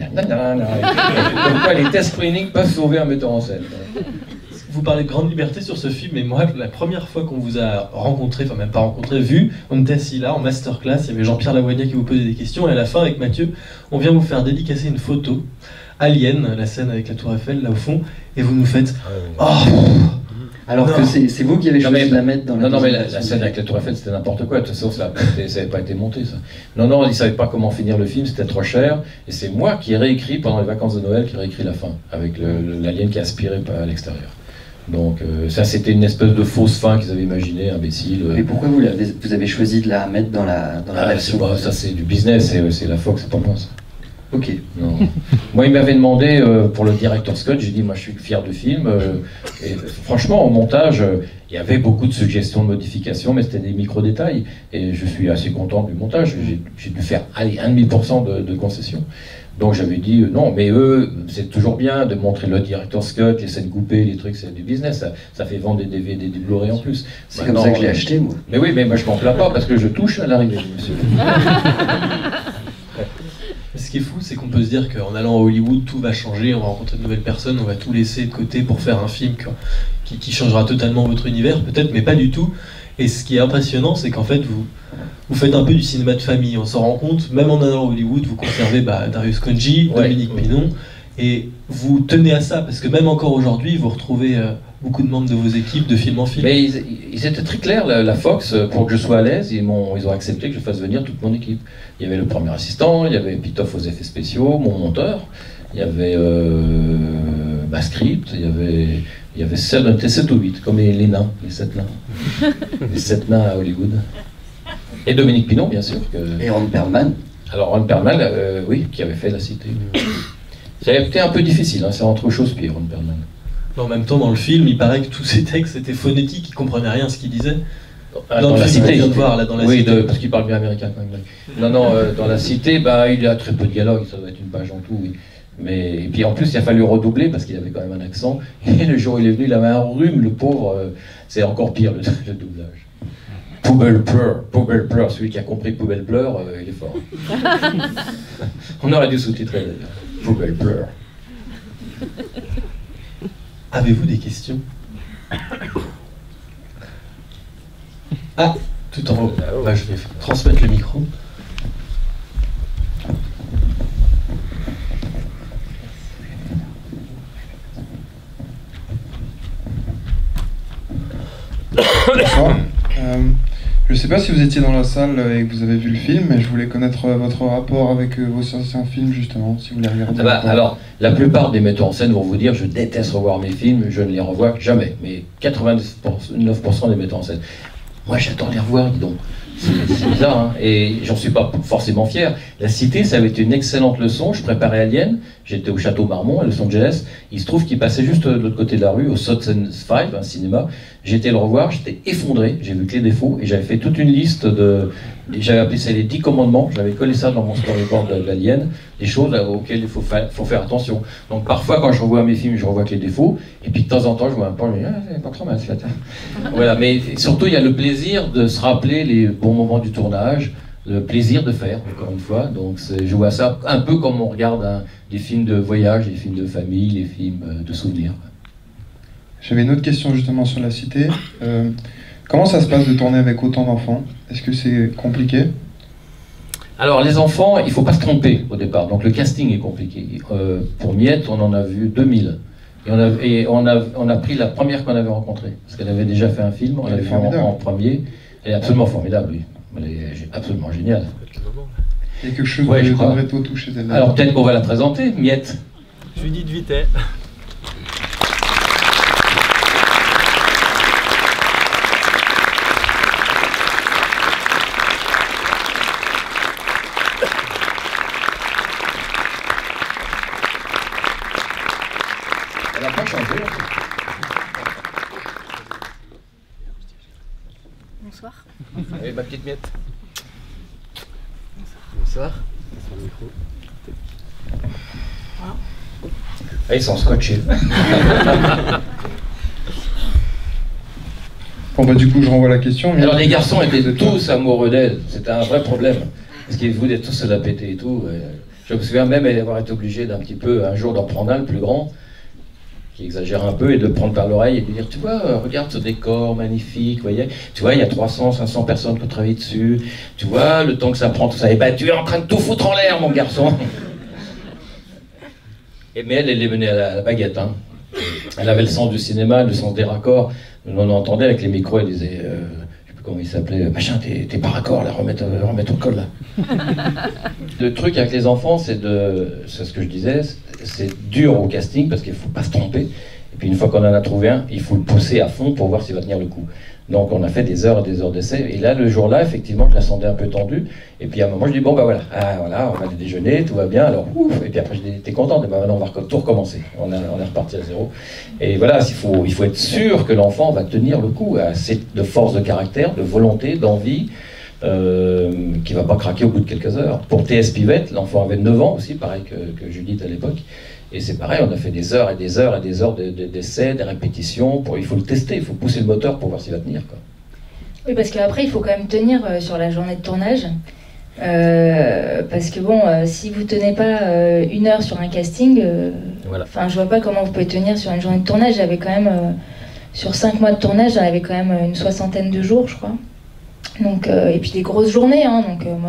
A: comme quoi les tests screening peuvent sauver un metteur en scène.
C: Vous parlez de grande liberté sur ce film, mais moi, la première fois qu'on vous a rencontré, enfin même pas rencontré, vu, on était assis là en masterclass, il y avait Jean-Pierre Lavoignet qui vous posait des questions, et à la fin, avec Mathieu, on vient vous faire dédicacer une photo, Alien, la scène avec la Tour Eiffel, là au fond, et vous nous faites « Oh !»
B: Alors que c'est vous qui avez choisi de la mettre dans la
A: Non, mais
B: deuxième
A: la scène avec la Tour Eiffel, c'était n'importe quoi. De toute façon, ça n'avait pas été monté, ça. Non, ils ne savaient pas comment finir le film, c'était trop cher. Et c'est moi qui ai réécrit, pendant les vacances de Noël, qui ai réécrit la fin, avec l'alien qui est aspiré à l'extérieur. Donc ça, c'était une espèce de fausse fin qu'ils avaient imaginée, imbécile.
B: Mais pourquoi vous avez choisi de la mettre dans la version
A: ça, c'est du business, c'est la Fox, c'est pas moi, ça.
B: Ok.
A: Non. Moi, il m'avait demandé pour le director's cut, j'ai dit, moi je suis fier du film. Et franchement, au montage, il y avait beaucoup de suggestions de modifications, mais c'était des micro-détails. Et je suis assez content du montage. J'ai dû faire, 1,5% de concessions. Donc j'avais dit, non, mais eux, c'est toujours bien de montrer le director's cut, les scènes coupées, les trucs, c'est du business. Ça fait vendre des DVD, des Blu-ray en plus.
B: C'est comme ça que je l'ai acheté, moi.
A: Mais oui, mais moi je m'en plains pas parce que je touche à l'arrivée, monsieur.
C: Ce qui est fou, c'est qu'on peut se dire qu'en allant à Hollywood, tout va changer, on va rencontrer de nouvelles personnes, on va tout laisser de côté pour faire un film qui changera totalement votre univers, peut-être, mais pas du tout. Et ce qui est impressionnant, c'est qu'en fait, vous faites un peu du cinéma de famille. On s'en rend compte, même en allant à Hollywood, vous conservez Darius Khondji, Dominique Pinon, et vous tenez à ça, parce que même encore aujourd'hui, vous retrouvez beaucoup de membres de vos équipes de film en film.
A: Mais ils étaient très clairs, la Fox, pour que je sois à l'aise, ils ont accepté que je fasse venir toute mon équipe. Il y avait le premier assistant, il y avait Pitoff aux effets spéciaux, mon monteur, il y avait ma script, il y avait 7 ou 8, comme les nains, les 7 nains. Les 7 nains à Hollywood. Et Dominique Pinon, bien sûr.
B: Et Ron Perlman.
A: Alors Ron Perlman, oui, qui avait fait La Cité. Ça a été un peu difficile, hein, c'est entre chausse-pied, Ron Perlman.
C: En même temps, dans le film, il paraît que tous ces textes étaient phonétiques, ils ne comprenaient rien à ce qu'il disait.
A: Dans La Cité,
C: vient de voir, là, dans la Cité.
A: Parce qu'il parle bien américain quand même. Non, dans La Cité, il y a très peu de dialogue, ça doit être une page en tout, oui. Et puis en plus, il a fallu redoubler parce qu'il avait quand même un accent. Et le jour où il est venu, il avait un rhume, le pauvre. C'est encore pire le doublage. Poubelle pleure, celui qui a compris Poubelle pleure, il est fort. On aurait dû sous-titrer d'ailleurs. Poubelle pleure.
C: Avez-vous des questions? Ah, tout en haut. Je vais transmettre le micro.
D: Bonsoir. Je ne sais pas si vous étiez dans la salle et que vous avez vu le film, mais je voulais connaître votre rapport avec vos anciens films, justement, si vous les regardez.
A: Alors, la plupart des metteurs en scène vont vous dire je déteste revoir mes films, je ne les revois jamais. Mais 99% des metteurs en scène. Moi, j'adore les revoir, dis donc. C'est bizarre, hein. Et j'en suis pas forcément fier. La Cité, ça avait été une excellente leçon. Je préparais Alien, j'étais au Château Marmont à Los Angeles. Il se trouve qu'il passait juste de l'autre côté de la rue, au Sutton 5, un cinéma. J'étais le revoir, j'étais effondré, j'ai vu que les défauts, et j'avais fait toute une liste j'avais appelé ça les 10 commandements, j'avais collé ça dans mon storyboard de l'Alien, des choses auxquelles il faut faire attention. Donc parfois, quand je revois mes films, je revois que les défauts, et puis de temps en temps, je vois un peu, c'est pas trop mal, ça. Voilà, mais surtout, il y a le plaisir de se rappeler les bons moments du tournage, le plaisir de faire, encore une fois. Donc je vois ça un peu comme on regarde des films de voyage, des films de famille, les films de souvenirs.
D: J'avais une autre question justement sur La Cité. Comment ça se passe de tourner avec autant d'enfants? Est-ce que c'est compliqué?
A: Alors les enfants, il ne faut pas se tromper au départ, donc le casting est compliqué. Pour Miette, on en a vu 2000. Et on a pris la première qu'on avait rencontrée, parce qu'elle avait déjà fait un film, on l'avait vu en premier. Elle est absolument formidable, oui. Elle est absolument géniale.
D: Il y a quelque chose de Reto touché chez elle.
A: Alors peut-être qu'on va la présenter, Miette.
E: Judith Vitet.
A: Elle n'a pas changé.
F: Bonsoir.
A: Et ma petite Miette.
B: Bonsoir.
A: Ah, ils sont scotchés.
D: Bon du coup je renvoie la question. Mais
A: alors les garçons étaient tous amoureux d'elle, c'était un vrai problème. Parce qu'ils voulaient tous se la péter et tout. Je me souviens même d'avoir été obligé d'un petit peu, un jour, d'en prendre un, le plus grand, qui exagère un peu, et de le prendre par l'oreille et de lui dire, tu vois, regarde ce décor magnifique, vous voyez, tu vois, il y a 300, 500 personnes qui travaillent dessus, tu vois, le temps que ça prend, tout ça, et ben tu es en train de tout foutre en l'air, mon garçon. Mais elle les menait à la baguette, hein. Elle avait le sens du cinéma, le sens des raccords. On entendait avec les micros, elle disait, je sais plus comment il s'appelait, machin, t'es pas raccord là, remettre au col là. Le truc avec les enfants, c'est ce que je disais, c'est dur au casting parce qu'il faut pas se tromper. Et puis une fois qu'on en a trouvé un, il faut le pousser à fond pour voir s'il va tenir le coup. Donc on a fait des heures et des heures d'essai. Et là, le jour-là, effectivement, je la sentais un peu tendue. Et puis à un moment, je dis, bon, bah voilà, voilà, on va aller déjeuner, tout va bien. Alors, ouf. Et puis après, je dis, t'es contente? Et ben maintenant, on va tout recommencer. On est reparti à zéro. Et voilà, il faut être sûr que l'enfant va tenir le coup, assez de force de caractère, de volonté, d'envie, qui ne va pas craquer au bout de quelques heures. Pour T.S. Pivette, l'enfant avait 9 ans aussi, pareil que Judith à l'époque. Et c'est pareil, on a fait des heures et des heures et des heures d'essais, des répétitions. Il faut le tester, il faut pousser le moteur pour voir s'il va tenir, quoi.
E: Oui, parce qu'après, il faut quand même tenir sur la journée de tournage. Parce que bon, si vous tenez pas 1 heure sur un casting,
A: Voilà.
E: Je vois pas comment vous pouvez tenir sur une journée de tournage. J'avais quand même, sur 5 mois de tournage, j'en avais quand même une 60aine de jours, je crois. Donc, et puis des grosses journées, hein, donc moi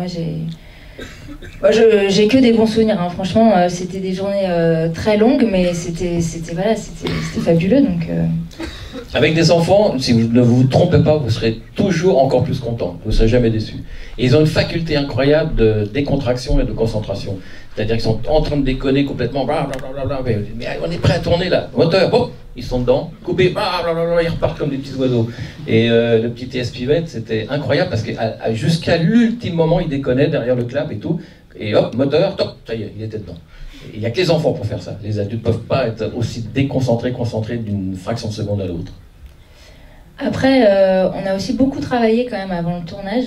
E: j'ai que des bons souvenirs, hein. Franchement, c'était des journées très longues, mais c'était fabuleux. Donc,
A: Avec des enfants, si vous ne vous trompez pas, vous serez toujours encore plus content. Vous ne serez jamais déçu. Et ils ont une faculté incroyable de décontraction et de concentration. C'est-à-dire qu'ils sont en train de déconner complètement. Blablabla, mais on est prêt à tourner là. Moteur, bon, ils sont dedans. Coupé, blablabla, ils repartent comme des petits oiseaux. Et le petit T.S. Pivette, c'était incroyable parce que jusqu'à l'ultime moment, il déconnait derrière le clap et tout. Et hop, moteur, top, ça y est, il était dedans. Il n'y a que les enfants pour faire ça. Les adultes ne peuvent pas être aussi concentrés d'une fraction de seconde à l'autre.
E: Après, on a aussi beaucoup travaillé quand même avant le tournage.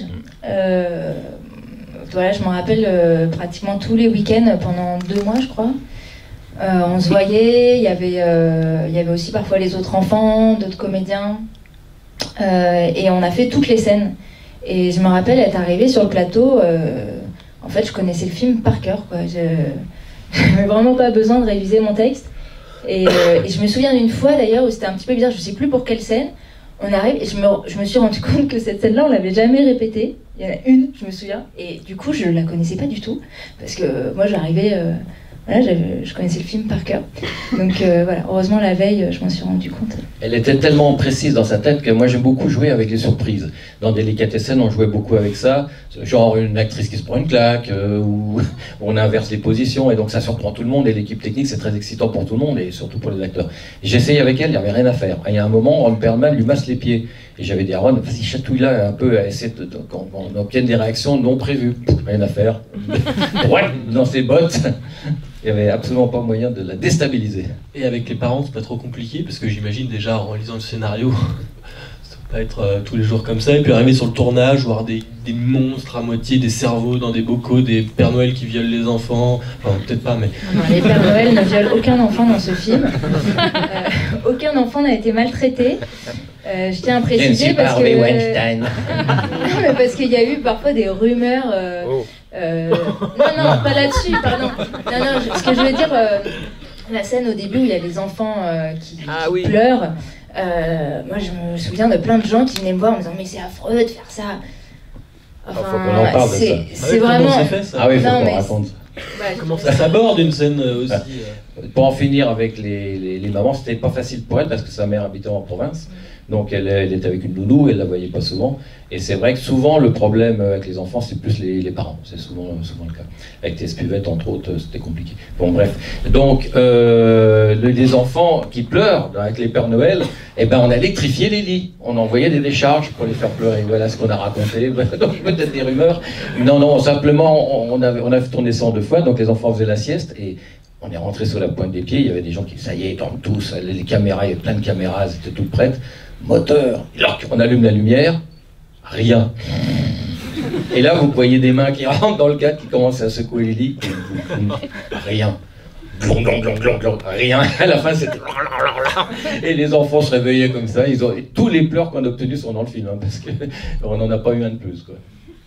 E: Voilà, je m'en rappelle pratiquement tous les week-ends pendant 2 mois, je crois. On se voyait, il y avait aussi parfois les autres enfants, d'autres comédiens. Et on a fait toutes les scènes. Et je me rappelle être arrivée sur le plateau. En fait, je connaissais le film par cœur, quoi. J'avais vraiment pas besoin de réviser mon texte. Et je me souviens d'une fois d'ailleurs où c'était un petit peu bizarre, je sais plus pour quelle scène. On arrive et je me suis rendu compte que cette scène-là, on l'avait jamais répétée. Il y en a une, je me souviens. Et du coup, je la connaissais pas du tout. Parce que moi, j'arrivais... Voilà, je connaissais le film par cœur. Donc voilà, heureusement la veille, je m'en suis rendu compte.
A: Elle était tellement précise dans sa tête que moi j'aime beaucoup jouer avec les surprises. Dans Délicatessen, on jouait beaucoup avec ça, genre une actrice qui se prend une claque, ou on inverse les positions, et donc ça surprend tout le monde, et l'équipe technique c'est très excitant pour tout le monde, et surtout pour les acteurs. J'essayais avec elle, il n'y avait rien à faire. Et il y a un moment, Ron Perlman lui masse les pieds. Et j'avais dit à Ron, vas-y, chatouille-là un peu, à essayer qu'on obtienne des réactions non prévues. Rien à faire. Droite dans ses bottes. Il n'y avait absolument pas moyen de la déstabiliser.
C: Et avec les parents, c'est pas trop compliqué, parce que j'imagine déjà en lisant le scénario, ça va pas être tous les jours comme ça, et puis arriver sur le tournage, voir des monstres à moitié, des cerveaux dans des bocaux, des Pères Noël qui violent les enfants, enfin peut-être pas, mais...
E: Non, les Pères Noël ne violent aucun enfant dans ce film. Aucun enfant n'a été maltraité. Je tiens à préciser parce que... Non, mais parce qu'il y a eu parfois des rumeurs... non, pas là-dessus, pardon. Non, ce que je veux dire, la scène au début où il y a les enfants qui pleurent, moi je me souviens de plein de gens qui venaient me voir en me disant mais c'est affreux de faire ça. Enfin,
A: faut qu'on en parle de ça.
E: C'est vraiment...
C: Comment c'est fait, ça?
A: Ah oui, il faut
E: Non,
A: qu'on
E: mais
A: raconte.
C: Comment ça s'aborde une scène aussi
A: Pour en finir avec les mamans, c'était pas facile pour elle parce que sa mère habitait en province. Donc elle était avec une nounou, elle la voyait pas souvent. Et c'est vrai que souvent le problème avec les enfants, c'est plus les parents. C'est souvent le cas. Avec T.S. Pivette, entre autres, c'était compliqué. Bon, bref. Donc les enfants qui pleurent avec les Pères Noël, eh ben on a électrifié les lits. On envoyait des décharges pour les faire pleurer. Voilà ce qu'on a raconté. Donc peut-être des rumeurs. Non, simplement on a tourné ça en 2 fois. Donc les enfants faisaient la sieste et on est rentré sur la pointe des pieds. Il y avait des gens qui, ça y est, ils dorment tous. Les caméras, il y avait plein de caméras, elles étaient toutes prêtes. Moteur, on allume la lumière, rien. Et là, vous voyez des mains qui rentrent dans le cadre, qui commencent à secouer les lits. Rien. Rien. À la fin, c'était... Et les enfants se réveillaient comme ça. Et tous les pleurs qu'on a obtenus sont dans le film, hein, parce qu'on n'en a pas eu un de plus, quoi.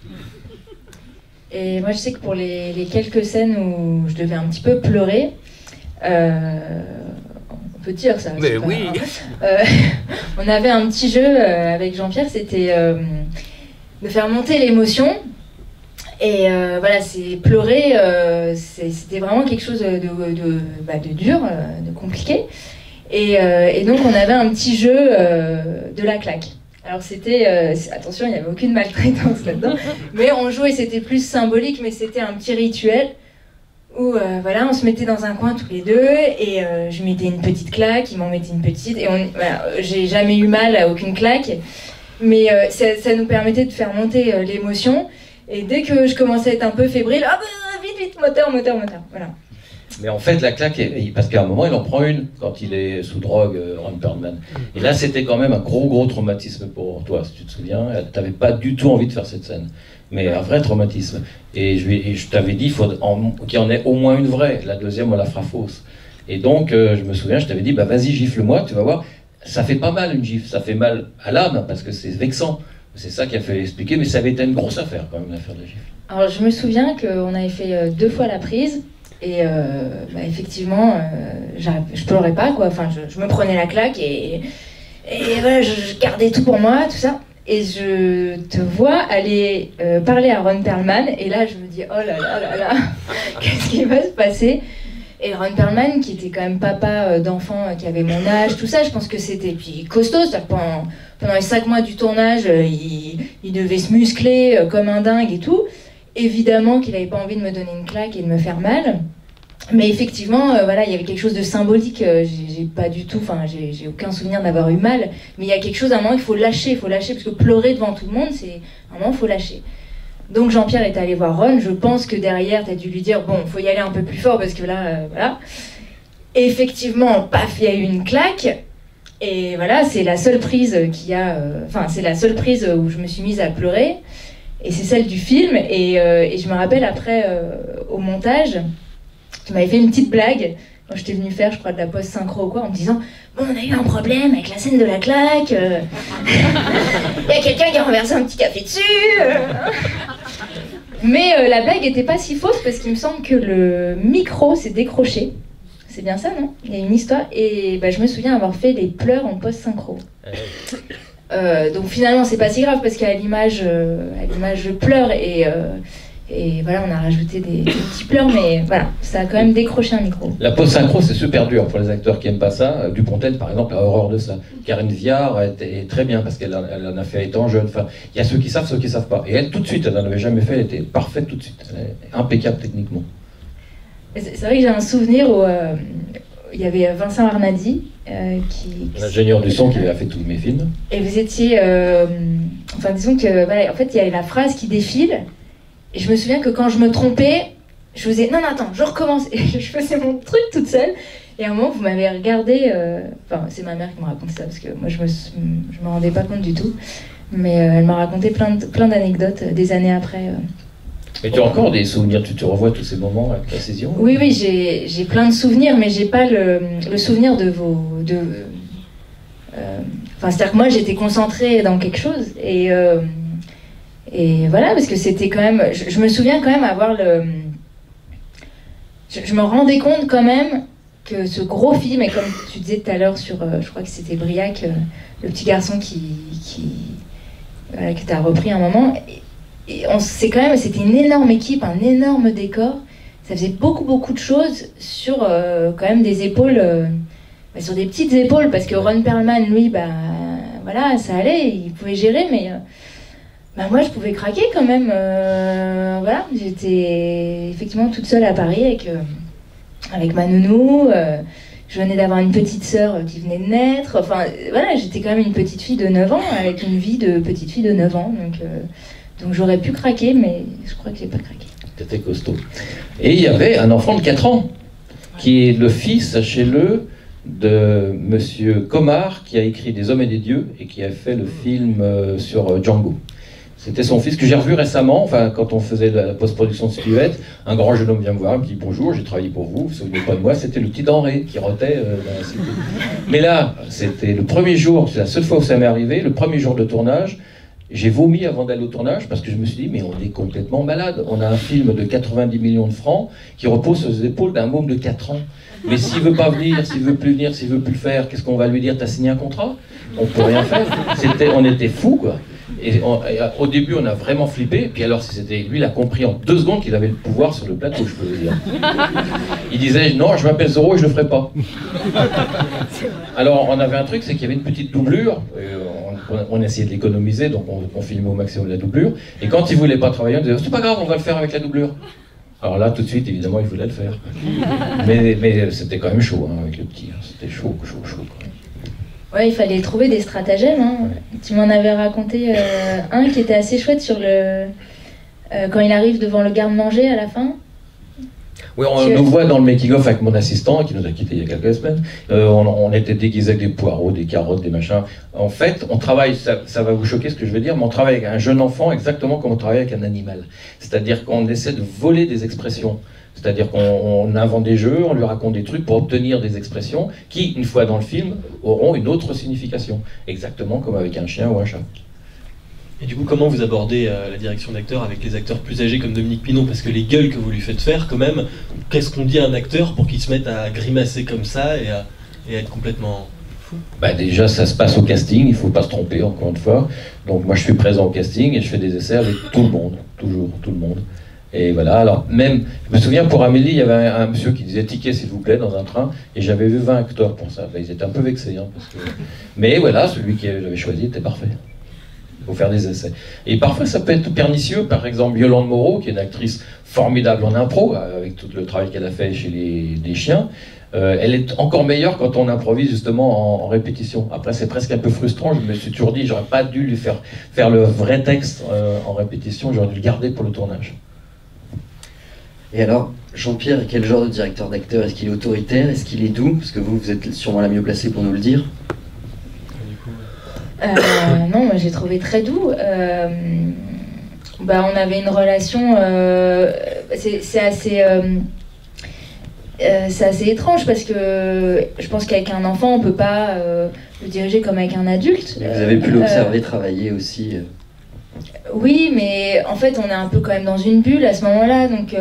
E: Et moi, je sais que pour les quelques scènes où je devais un petit peu pleurer, on peut dire ça.
F: Mais oui.
E: On avait un petit jeu avec Jean-Pierre, c'était de faire monter l'émotion. Et voilà, c'est pleurer, c'était vraiment quelque chose de dur, de compliqué. Et donc on avait un petit jeu de la claque. Alors c'était, attention, il n'y avait aucune maltraitance là-dedans, mais on jouait, c'était plus symbolique, mais c'était un petit rituel où voilà, on se mettait dans un coin tous les deux, et je mettais une petite claque, il m'en mettait une petite, et voilà, j'ai jamais eu mal à aucune claque, mais ça nous permettait de faire monter l'émotion, et dès que je commençais à être un peu fébrile, ah bah, vite, moteur, voilà.
A: Mais en fait, la claque, parce qu'à un moment, il en prend une quand il est sous drogue, Ron Perlman. Et là, c'était quand même un gros traumatisme pour toi, si tu te souviens. Tu n'avais pas du tout envie de faire cette scène. Mais un vrai traumatisme. Et je t'avais dit qu'il y en ait au moins une vraie. La deuxième, on la fera fausse. Et donc, je me souviens, je t'avais dit, bah vas-y, gifle-moi, tu vas voir. Ça fait pas mal une gifle, ça fait mal à l'âme, parce que c'est vexant. C'est ça qui a fait expliquer, mais ça avait été une grosse affaire, quand même, l'affaire de la gifle.
E: Alors, je me souviens qu'on avait fait 2 fois la prise. Et effectivement, je pleurais pas, quoi. Enfin, je me prenais la claque et voilà, je gardais tout pour moi, tout ça. Et je te vois aller parler à Ron Perlman, et là, je me dis, oh là là, qu'est-ce qui va se passer? Et Ron Perlman, qui était quand même papa d'enfants qui avait mon âge, tout ça, je pense que c'était puis costaud, c'est-à-dire pendant les 5 mois du tournage, il devait se muscler comme un dingue et tout. Évidemment qu'il n'avait pas envie de me donner une claque et de me faire mal, mais effectivement, voilà, il y avait quelque chose de symbolique. J'ai pas du tout, enfin, j'ai aucun souvenir d'avoir eu mal, mais il y a quelque chose à un moment, il faut lâcher, parce que pleurer devant tout le monde, c'est à un moment, il faut lâcher. Donc Jean-Pierre est allé voir Ron. Je pense que derrière, tu as dû lui dire, bon, faut y aller un peu plus fort parce que là, voilà. Et effectivement, paf, il y a eu une claque. Et voilà, c'est la seule prise c'est la seule prise où je me suis mise à pleurer. Et c'est celle du film, et je me rappelle après, au montage, tu m'avais fait une petite blague, quand j'étais venue faire, je crois, de la pause synchro ou quoi, en me disant « Bon, on a eu un problème avec la scène de la claque, il y a quelqu'un qui a renversé un petit café dessus Mais la blague était pas si fausse, parce qu'il me semble que le micro s'est décroché. C'est bien ça, non? Il y a une histoire, et je me souviens avoir fait les pleurs en pause synchro. Donc finalement c'est pas si grave parce qu'à l'image je pleure et voilà, on a rajouté des petits pleurs, mais voilà, ça a quand même décroché un micro.
A: La pause synchro, c'est super dur pour les acteurs qui aiment pas ça. Dupontel par exemple a horreur de ça. Karine Viard est très bien parce qu'elle en a fait étant jeune. Enfin, il y a ceux qui savent pas, et elle tout de suite, elle n'en avait jamais fait, elle était parfaite tout de suite, elle est impeccable techniquement.
E: C'est vrai que j'ai un souvenir où il y avait Vincent Arnadi,
A: l'ingénieur du son qui a fait tous mes films.
E: Et vous étiez... enfin, disons que... Voilà, en fait, il y avait la phrase qui défile. Et je me souviens que quand je me trompais, je faisais... Non, attends, je recommence. Et je faisais mon truc toute seule. Et à un moment, vous m'avez regardé... Enfin, c'est ma mère qui m'a raconté ça, parce que moi, je me rendais pas compte du tout. Mais elle m'a raconté plein d'anecdotes des années après.
A: Et tu as encore des souvenirs, tu te revois tous ces moments avec la saison?
E: Oui, j'ai plein de souvenirs, mais j'ai pas le souvenir de vos... Enfin, c'est-à-dire que moi, j'étais concentrée dans quelque chose, et voilà, parce que c'était quand même... Je me souviens quand même avoir le... Je me rendais compte quand même que ce gros film, et comme tu disais tout à l'heure sur... je crois que c'était Briac, le petit garçon voilà, que tu as repris un moment... Et c'était une énorme équipe, un énorme décor. Ça faisait beaucoup de choses sur quand même des épaules, sur des petites épaules, parce que Ron Perlman, lui, voilà, ça allait, il pouvait gérer, mais moi, je pouvais craquer quand même. Voilà, j'étais effectivement toute seule à Paris avec ma nounou. Je venais d'avoir une petite sœur qui venait de naître. Enfin, voilà, j'étais quand même une petite fille de 9 ans, avec une vie de petite fille de 9 ans. Donc j'aurais pu craquer, mais je crois que j'ai pas craqué.
A: T'étais costaud. Et il y avait un enfant de 4 ans, qui est le fils, sachez-le, de Monsieur Comard, qui a écrit Des Hommes et des Dieux, et qui a fait le film sur Django. C'était son fils que j'ai revu récemment, enfin quand on faisait la post-production de Silhouette. Un grand jeune homme vient me voir, il me dit bonjour, j'ai travaillé pour vous, vous souvenez pas de moi, c'était le petit Denré qui rotait dans la cité. Mais là, c'était le premier jour, c'est la seule fois où ça m'est arrivé, le premier jour de tournage. J'ai vomi avant d'aller au tournage parce que je me suis dit, mais on est complètement malade. On a un film de 90 millions de francs qui repose sur les épaules d'un môme de 4 ans. Mais s'il veut pas venir, s'il veut plus venir, s'il veut plus le faire, qu'est-ce qu'on va lui dire? T'as signé un contrat? On peut rien faire. On était fous, quoi. Et au début, on a vraiment flippé. Puis alors, lui, il a compris en 2 secondes qu'il avait le pouvoir sur le plateau, je peux vous dire. Il disait, non, je m'appelle Zorro et je le ferai pas. Alors, on avait un truc, c'est qu'il y avait une petite doublure. On essayait de l'économiser, donc on filmait au maximum la doublure. Et quand il voulait pas travailler, on disait, c'est pas grave, on va le faire avec la doublure. Alors là, tout de suite, évidemment, il voulait le faire. Mais c'était quand même chaud, hein, avec le petit. C'était chaud, quoi.
E: Ouais, il fallait trouver des stratagèmes. Hein. Tu m'en avais raconté un qui était assez chouette sur le... quand il arrive devant le garde-manger à la fin.
A: Oui, on nous voit dans le making-of avec mon assistant, qui nous a quittés il y a quelques semaines. On était déguisés avec des poireaux, des carottes, des machins. En fait, on travaille, ça va vous choquer ce que je vais dire, mais on travaille avec un jeune enfant exactement comme on travaille avec un animal. C'est-à-dire qu'on essaie de voler des expressions. C'est-à-dire qu'on invente des jeux, on lui raconte des trucs pour obtenir des expressions qui, une fois dans le film, auront une autre signification. Exactement comme avec un chien ou un chat.
C: Et du coup, comment vous abordez la direction d'acteur avec les acteurs plus âgés comme Dominique Pinon? Parce que les gueules que vous lui faites faire, quand même, qu'est-ce qu'on dit à un acteur pour qu'il se mette à grimacer comme ça et à être complètement fou?
A: Bah déjà, ça se passe au casting, il ne faut pas se tromper, encore une fois. Donc moi, je suis présent au casting et je fais des essais avec tout le monde, toujours, tout le monde. Et voilà, alors même, je me souviens pour Amélie, il y avait un monsieur qui disait ticket s'il vous plaît dans un train, et j'avais vu 20 acteurs pour ça. Bah, ils étaient un peu vexés, hein, parce que... Mais voilà, celui que j'avais choisi était parfait. Il faut faire des essais. Et parfois ça peut être pernicieux, par exemple Yolande Moreau, qui est une actrice formidable en impro, avec tout le travail qu'elle a fait chez les chiens. Elle est encore meilleure quand on improvise justement en répétition. Après c'est presque un peu frustrant, je me suis toujours dit, j'aurais pas dû lui faire le vrai texte en répétition, j'aurais dû le garder pour le tournage.
B: Et alors, Jean-Pierre est quel genre de directeur d'acteur? Est-ce qu'il est autoritaire? Est-ce qu'il est doux? Parce que vous êtes sûrement la mieux placée pour nous le dire.
E: Non, moi j'ai trouvé très doux. On avait une relation... c'est assez étrange parce que je pense qu'avec un enfant, on peut pas le diriger comme avec un adulte.
B: Vous avez pu l'observer travailler aussi.
E: Oui, mais en fait, on est un peu quand même dans une bulle à ce moment-là, donc...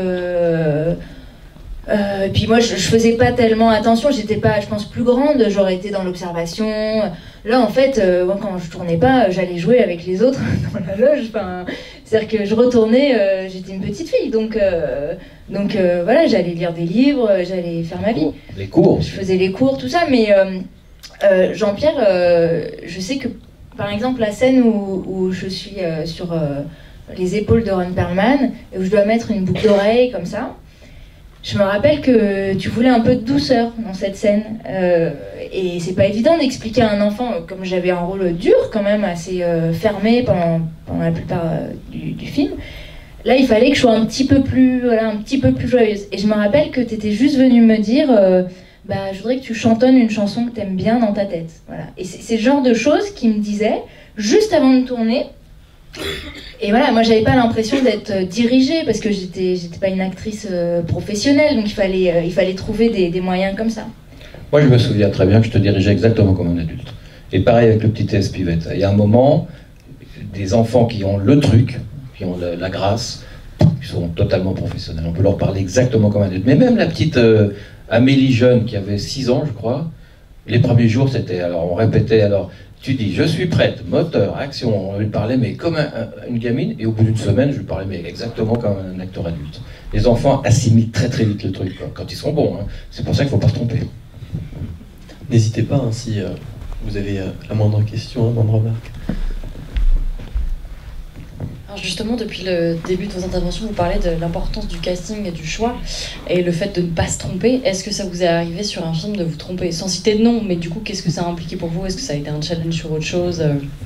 E: et puis moi, je faisais pas tellement attention, j'étais pas, je pense, plus grande, j'aurais été dans l'observation. Là, en fait, moi, quand je tournais pas, j'allais jouer avec les autres dans la loge. Enfin, c'est-à-dire que je retournais, j'étais une petite fille, donc voilà, j'allais lire des livres, j'allais faire ma vie.
A: Les cours.
E: Je faisais les cours, tout ça, mais Jean-Pierre, je sais que, par exemple, la scène où je suis sur les épaules de Ron Perlman et où je dois mettre une boucle d'oreille comme ça. Je me rappelle que tu voulais un peu de douceur dans cette scène. Et c'est pas évident d'expliquer à un enfant, comme j'avais un rôle dur quand même, assez fermé pendant la plupart du film. Là, il fallait que je sois un petit peu plus joyeuse. Et je me rappelle que tu étais juste venue me dire, je voudrais que tu chantonnes une chanson que tu aimes bien dans ta tête. Voilà. Et c'est le genre de choses qu'il me disait juste avant de tourner. Et voilà, moi j'avais pas l'impression d'être dirigée parce que j'étais pas une actrice professionnelle, donc il fallait trouver des moyens comme ça.
A: Moi je me souviens très bien que je te dirigeais exactement comme un adulte. Et pareil avec le petit T.S. Pivette. Il y a un moment, des enfants qui ont le truc, qui ont la grâce, qui sont totalement professionnels. On peut leur parler exactement comme un adulte. Mais même la petite Amélie jeune qui avait 6 ans, je crois, les premiers jours c'était, alors on répétait, alors tu dis je suis prête, moteur, action, on lui parlait mais comme une gamine, et au bout d'une semaine je lui parlais mais exactement comme un acteur adulte. Les enfants assimilent très très vite le truc, quoi, quand ils sont bons, hein. C'est pour ça qu'il ne faut pas se tromper.
C: N'hésitez pas, hein, si vous avez la moindre question, la moindre remarque.
F: Alors justement, depuis le début de vos interventions, vous parlez de l'importance du casting et du choix, et le fait de ne pas se tromper. Est-ce que ça vous est arrivé sur un film de vous tromper? Sans citer de nom, mais du coup, qu'est-ce que ça a impliqué pour vous? Est-ce que ça a été un challenge sur autre chose,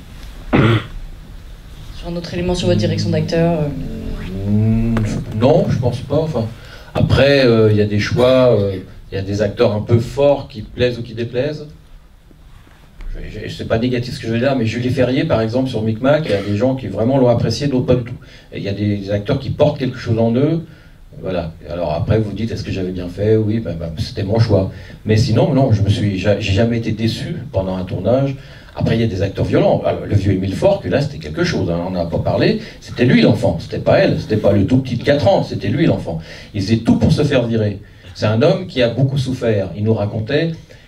F: sur un autre élément sur votre direction d'acteur
A: Non, je pense pas. Enfin, après, il y a des choix, il y a des acteurs un peu forts qui plaisent ou qui déplaisent. C'est pas négatif ce que je veux dire, mais Julie Ferrier, par exemple, sur Micmac, il y a des gens qui vraiment l'ont apprécié, d'autres pas du tout. Et il y a des acteurs qui portent quelque chose en eux. Voilà. Alors après, vous dites, est-ce que j'avais bien fait? Oui, c'était mon choix. Mais sinon, non, j'ai jamais été déçu pendant un tournage. Après, il y a des acteurs violents. Alors, le vieux Émile Faure, que là, c'était quelque chose, hein, on n'en a pas parlé. C'était lui l'enfant, c'était pas elle, c'était pas le tout petit de 4 ans, c'était lui l'enfant. Il faisait tout pour se faire virer. C'est un homme qui a beaucoup souffert. Il nous racontait,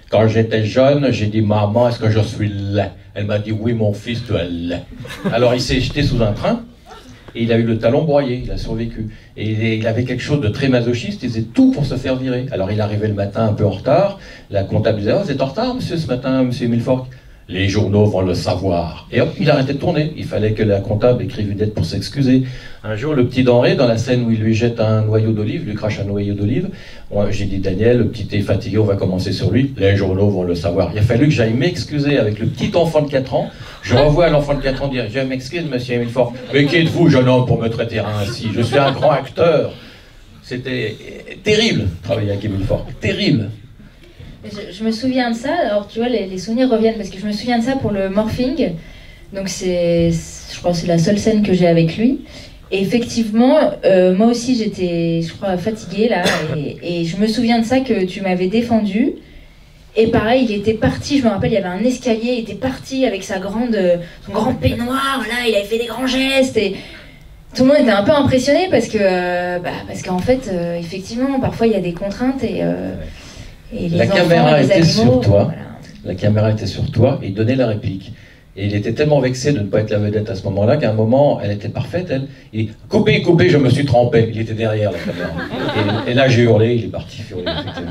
A: Quand j'étais jeune, j'ai dit « Maman, est-ce que je suis laid ?» Elle m'a dit « Oui, mon fils, tu es laid. » Alors il s'est jeté sous un train, et il a eu le talon broyé, il a survécu. Et il avait quelque chose de très masochiste, il faisait tout pour se faire virer. Alors il arrivait le matin un peu en retard, la comptable disait « Oh, vous êtes en retard, monsieur, ce matin, monsieur Milford ?» Les journaux vont le savoir. Et hop, il arrêtait de tourner. Il fallait que la comptable écrive une lettre pour s'excuser. Un jour, le petit Denré, dans la scène où il lui jette un noyau d'olive, lui crache un noyau d'olive, j'ai dit, Daniel, le petit est fatigué, on va commencer sur lui. Les journaux vont le savoir. Il a fallu que j'aille m'excuser avec le petit enfant de 4 ans. Je revois l'enfant de 4 ans dire, je m'excuse, monsieur Milford. Mais qui êtes-vous, jeune homme, pour me traiter ainsi? Je suis un grand acteur. C'était terrible, travailler avec Milford. Terrible.
E: Je me souviens de ça, alors tu vois, les souvenirs reviennent parce que je me souviens de ça pour le morphing. Donc je crois que c'est la seule scène que j'ai avec lui. Et effectivement, moi aussi j'étais, je crois, fatiguée là. Et je me souviens de ça que tu m'avais défendu. Et pareil, il était parti, je me rappelle, il y avait un escalier, il était parti avec son grand peignoir, là, il avait fait des grands gestes. Et tout le monde était un peu impressionné parce qu'en fait, effectivement, parfois il y a des contraintes et
A: la caméra était sur toi,
E: voilà.
A: La caméra était sur toi et il donnait la réplique. Et il était tellement vexé de ne pas être la vedette à ce moment-là qu'à un moment, elle était parfaite, elle. Il dit « Coupez, coupez, je me suis trompé ». Il était derrière la caméra. Et là, j'ai hurlé, il est parti furieux, effectivement.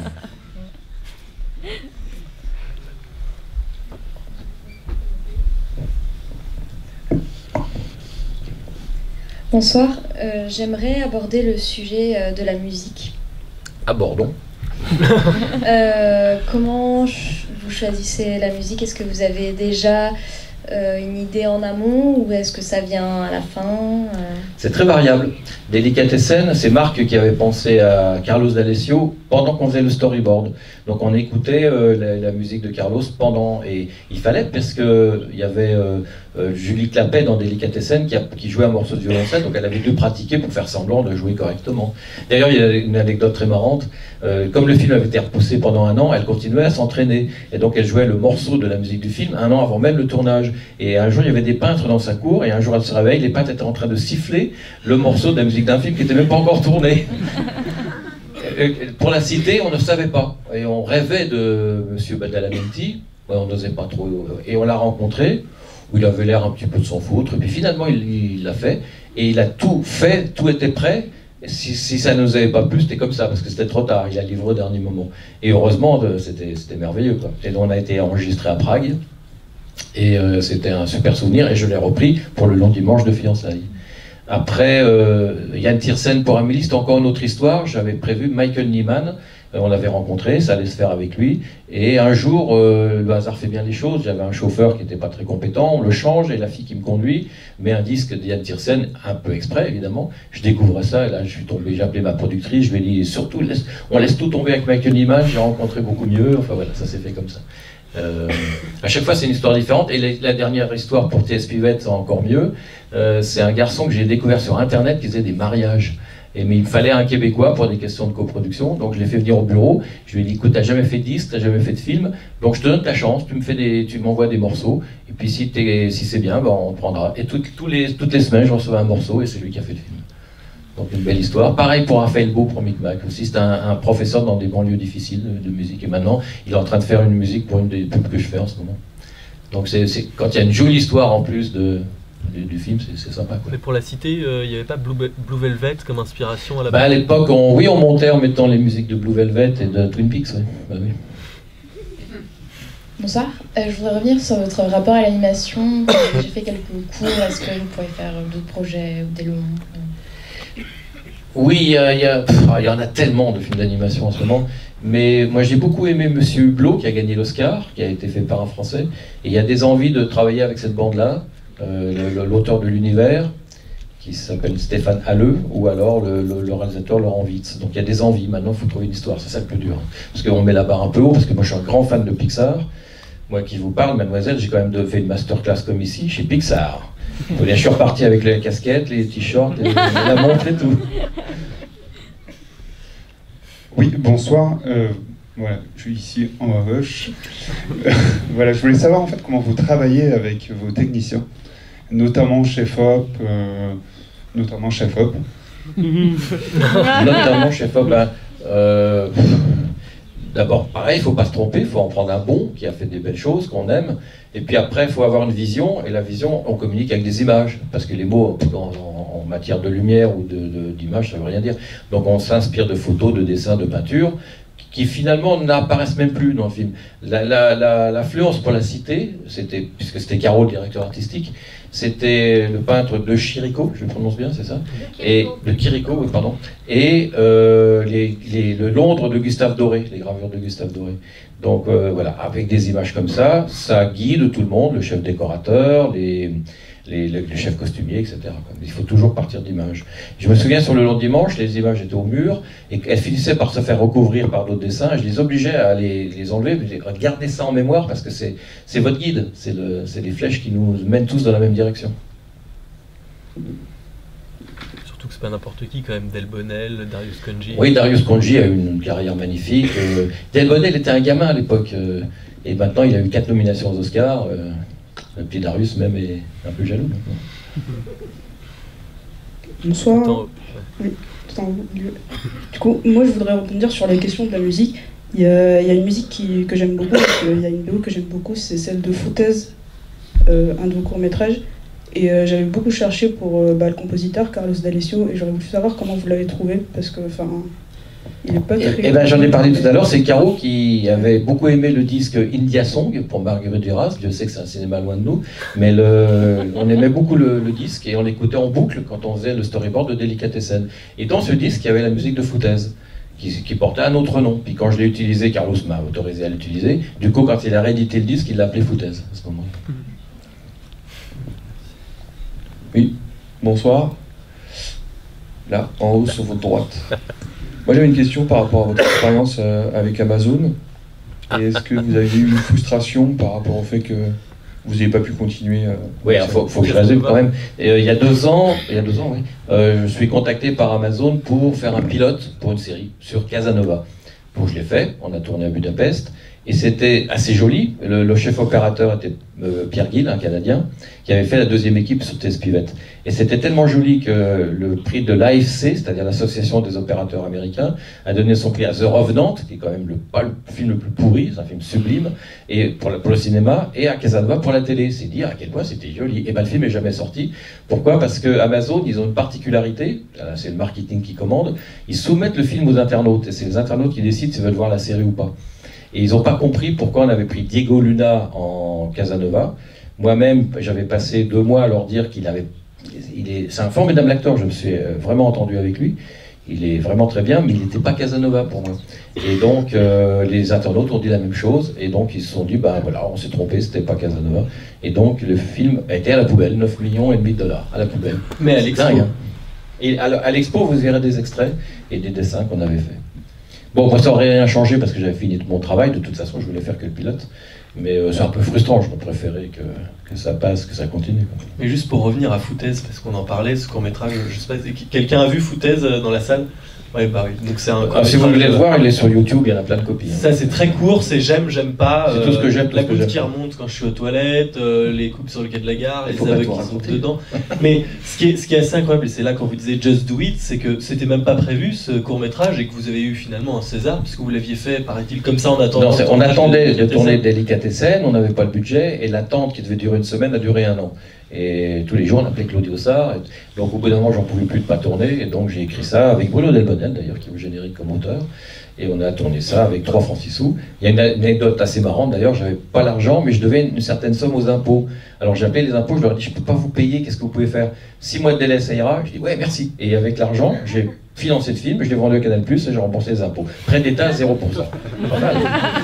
F: Bonsoir, j'aimerais aborder le sujet de la musique.
A: Abordons.
F: Comment vous choisissez la musique? Est-ce que vous avez déjà une idée en amont ou est-ce que ça vient à la fin?
A: C'est très variable. Delicatessen, c'est Marc qui avait pensé à Carlos D'Alessio pendant qu'on faisait le storyboard. Donc on écoutait la musique de Carlos pendant, et il fallait parce que il y avait Julie Clapet dans Delicatessen qui jouait un morceau de violoncelle, donc elle avait dû pratiquer pour faire semblant de jouer correctement. D'ailleurs, il y a une anecdote très marrante. Comme le film avait été repoussé pendant 1 an, elle continuait à s'entraîner. Et donc elle jouait le morceau de la musique du film 1 an avant même le tournage. Et un jour, il y avait des peintres dans sa cour, et un jour, elle se réveille, les peintres étaient en train de siffler le morceau de la musique d'un film qui n'était même pas encore tourné. Pour la citer, on ne savait pas. Et on rêvait de M. Badalamenti, on n'osait pas trop. Et on l'a rencontré, où il avait l'air un petit peu de s'en foutre. Et puis finalement, il l'a fait. Et il a tout fait, tout était prêt. Si ça ne nous avait pas plu, c'était comme ça, parce que c'était trop tard. Il a livré au dernier moment. Et heureusement, c'était merveilleux, quoi. Et donc, on a été enregistré à Prague. Et c'était un super souvenir. Et je l'ai repris pour le long dimanche de fiançailles. Après, Yann Tiersen pour Amélie, c'était encore une autre histoire. J'avais prévu Michael Nyman, on l'avait rencontré, ça allait se faire avec lui. Et un jour, le hasard fait bien les choses, j'avais un chauffeur qui n'était pas très compétent, on le change, et la fille qui me conduit met un disque de Yann Tiersen, un peu exprès évidemment. Je découvre ça, et là je suis tombé, j'ai appelé ma productrice, je lui ai dit surtout, on laisse tout tomber avec Michael Nyman, j'ai rencontré beaucoup mieux, enfin voilà, ça s'est fait comme ça. À chaque fois c'est une histoire différente, et la dernière histoire pour T.S. Pivette, c'est encore mieux. C'est un garçon que j'ai découvert sur internet qui faisait des mariages. Mais il me fallait un Québécois pour des questions de coproduction, donc je l'ai fait venir au bureau. Je lui ai dit écoute, t'as jamais fait de disque, t'as jamais fait de film, donc je te donne ta chance, tu m'envoies des morceaux, et puis si c'est bien, ben, on te prendra. Et toutes les semaines, je recevais un morceau, et c'est lui qui a fait le film. Donc une belle histoire. Pareil pour Raphaël Beau pour Micmac aussi, c'est un professeur dans des banlieues difficiles de musique, et maintenant il est en train de faire une musique pour une des pubs que je fais en ce moment. Donc quand il y a une jolie histoire en plus du film, c'est sympa, quoi.
G: Mais pour la citer, il n'y avait pas Blue Velvet comme inspiration à la
A: base? À l'époque, on montait en mettant les musiques de Blue Velvet et de Twin Peaks, ouais. Bah, oui.
H: Bonsoir, je voudrais revenir sur votre rapport à l'animation. J'ai fait quelques cours, est-ce que vous pourriez faire d'autres projets ou des longs?
A: Oui, il y en a tellement de films d'animation en ce moment, mais moi j'ai beaucoup aimé Monsieur Hublot qui a gagné l'Oscar, qui a été fait par un Français, et il y a des envies de travailler avec cette bande-là, l'auteur de l'univers, qui s'appelle Stéphane Halleux, ou alors le réalisateur Laurent Witz. Donc il y a des envies, maintenant il faut trouver une histoire, c'est ça le plus dur. Parce qu'on met la barre un peu haut, parce que moi je suis un grand fan de Pixar. Moi qui vous parle, mademoiselle, j'ai quand même fait une masterclass comme ici, chez Pixar. Je suis reparti avec les casquettes, les t-shirts, la montre et tout.
I: Oui, bonsoir. Voilà, je suis ici en rush. Voilà, je voulais savoir en fait comment vous travaillez avec vos techniciens, notamment Chef Hop, notamment Chef Hop.
A: d'abord, pareil, il ne faut pas se tromper, il faut en prendre un bon qui a fait des belles choses, qu'on aime. Et puis après, il faut avoir une vision. Et la vision, on communique avec des images. Parce que les mots, en matière de lumière ou d'image, ça ne veut rien dire. Donc on s'inspire de photos, de dessins, de peintures, qui finalement n'apparaissent même plus dans le film. L'influence, pour la citer, puisque c'était Caro, le directeur artistique, c'était le peintre de Chirico, je le prononce bien, c'est ça? De Chirico, oui, pardon. Et le Londres de Gustave Doré, les gravures de Gustave Doré. Donc voilà, avec des images comme ça guide tout le monde, le chef décorateur, les chefs costumiers, etc. Il faut toujours partir d'images. Je me souviens, sur le long dimanche, les images étaient au mur, et elles finissaient par se faire recouvrir par d'autres dessins, et je les obligeais à les enlever, je disais, gardez ça en mémoire, parce que c'est votre guide, c'est des flèches qui nous mènent tous dans la même direction.
G: Surtout que c'est pas n'importe qui, quand même, Delbonnel, Darius Khondji.
A: Oui, Darius Khondji a eu une carrière magnifique. Delbonnel était un gamin à l'époque, et maintenant il a eu 4 nominations aux Oscars. Le petit Darius même est un peu jaloux maintenant.
J: Bonsoir. Oui, du coup, moi je voudrais rebondir sur les questions de la musique. Il y a une musique que j'aime beaucoup, il y a une BO que j'aime beaucoup, c'est celle de Foutaise, un de vos courts-métrages. Et j'avais beaucoup cherché pour le compositeur, Carlos D'Alessio, et j'aurais voulu savoir comment vous l'avez trouvé, parce que, enfin, il est pas très...
A: Eh ben, j'en ai parlé tout à l'heure, c'est Caro qui avait beaucoup aimé le disque India Song pour Marguerite Duras. Je sais que c'est un cinéma loin de nous, mais on aimait beaucoup le disque et on l'écoutait en boucle quand on faisait le storyboard de Délicatessen. Et dans ce disque, il y avait la musique de Foutaise qui portait un autre nom. Puis quand je l'ai utilisé, Carlos m'a autorisé à l'utiliser. Du coup, quand il a réédité le disque, il l'a appelé Foutaise à ce moment-là.
K: Oui, bonsoir. Là, en haut, sur votre droite. Moi, j'avais une question par rapport à votre expérience avec Amazon. Et est-ce que vous avez eu une frustration par rapport au fait que vous n'ayez pas pu continuer
A: Oui, il faut que je résume quand même. Il y a 2 ans, oui, je suis contacté par Amazon pour faire un pilote pour une série sur Casanova. Donc je l'ai fait, on a tourné à Budapest. Et c'était assez joli. Le chef opérateur était Pierre Gill, un Canadien, qui avait fait la 2e équipe sur Tespivette. Et c'était tellement joli que le prix de l'AFC, c'est-à-dire l'Association des opérateurs américains, a donné son prix à The Revenant, qui est quand même pas le film le plus pourri, c'est un film sublime, et pour le cinéma, et à Casanova pour la télé. C'est dire à quel point c'était joli. Et bien le film n'est jamais sorti. Pourquoi? Parce que Amazon, ils ont une particularité, c'est le marketing qui commande, ils soumettent le film aux internautes, et c'est les internautes qui décident s'ils veulent voir la série ou pas. Et ils n'ont pas compris pourquoi on avait pris Diego Luna en Casanova. Moi-même, j'avais passé 2 mois à leur dire c'est un formidable acteur, je me suis vraiment entendu avec lui. Il est vraiment très bien, mais il n'était pas Casanova pour moi. Et donc, les internautes ont dit la même chose, et donc ils se sont dit, ben voilà, on s'est trompé, c'était pas Casanova. Et donc, le film a été à la poubelle, 9,5 millions de $, à la poubelle.
C: Mais à l'expo.
A: Dingue, hein. Et à l'expo, vous verrez des extraits et des dessins qu'on avait faits. Bon, moi ça n'aurait rien changé parce que j'avais fini mon travail, de toute façon je voulais faire que le pilote, mais c'est un peu frustrant, je préférais que ça passe, que ça continue. Quoi.
C: Mais juste pour revenir à Foutaise, parce qu'on en parlait, ce court-métrage, je sais pas, quelqu'un a vu Foutaise dans la salle? Ouais, bah oui. Donc c'est
A: si vous voulez le voir, il est sur YouTube, il y en a plein de copies.
C: Ça c'est très court, c'est j'aime pas.
A: C'est tout ce que j'aime.
C: La goutte qui remonte quand je suis aux toilettes, les coupes sur le quai de la gare, les aveugles qui sont dedans. Mais ce qui est assez incroyable, et c'est là quand vous disiez Just Do It, c'est que c'était même pas prévu ce court-métrage et que vous avez eu finalement un César, parce que vous l'aviez fait, paraît-il, comme ça en attendant.
A: Non, on attendait de tourner Délicatessen, on n'avait pas le budget, et l'attente qui devait durer 1 semaine a duré 1 an. Et tous les jours, on appelait Claudio Sarr. Donc au bout d'un moment, j'en pouvais plus de pas tourner. Et donc j'ai écrit ça avec Bruno Delbonnel, d'ailleurs, qui est au générique comme auteur. Et on a tourné ça avec 3 francs 6 sous. Il y a une anecdote assez marrante, d'ailleurs, j'avais pas l'argent, mais je devais une certaine somme aux impôts. Alors j'ai appelé les impôts, je leur ai dit, je peux pas vous payer, qu'est-ce que vous pouvez faire? 6 mois de délai, ça ira? Je dis, ouais, merci. Et avec l'argent, j'ai financé le film, je l'ai vendu à Canal+, et j'ai remboursé les impôts. Prêt d'État, 0%. Pas mal.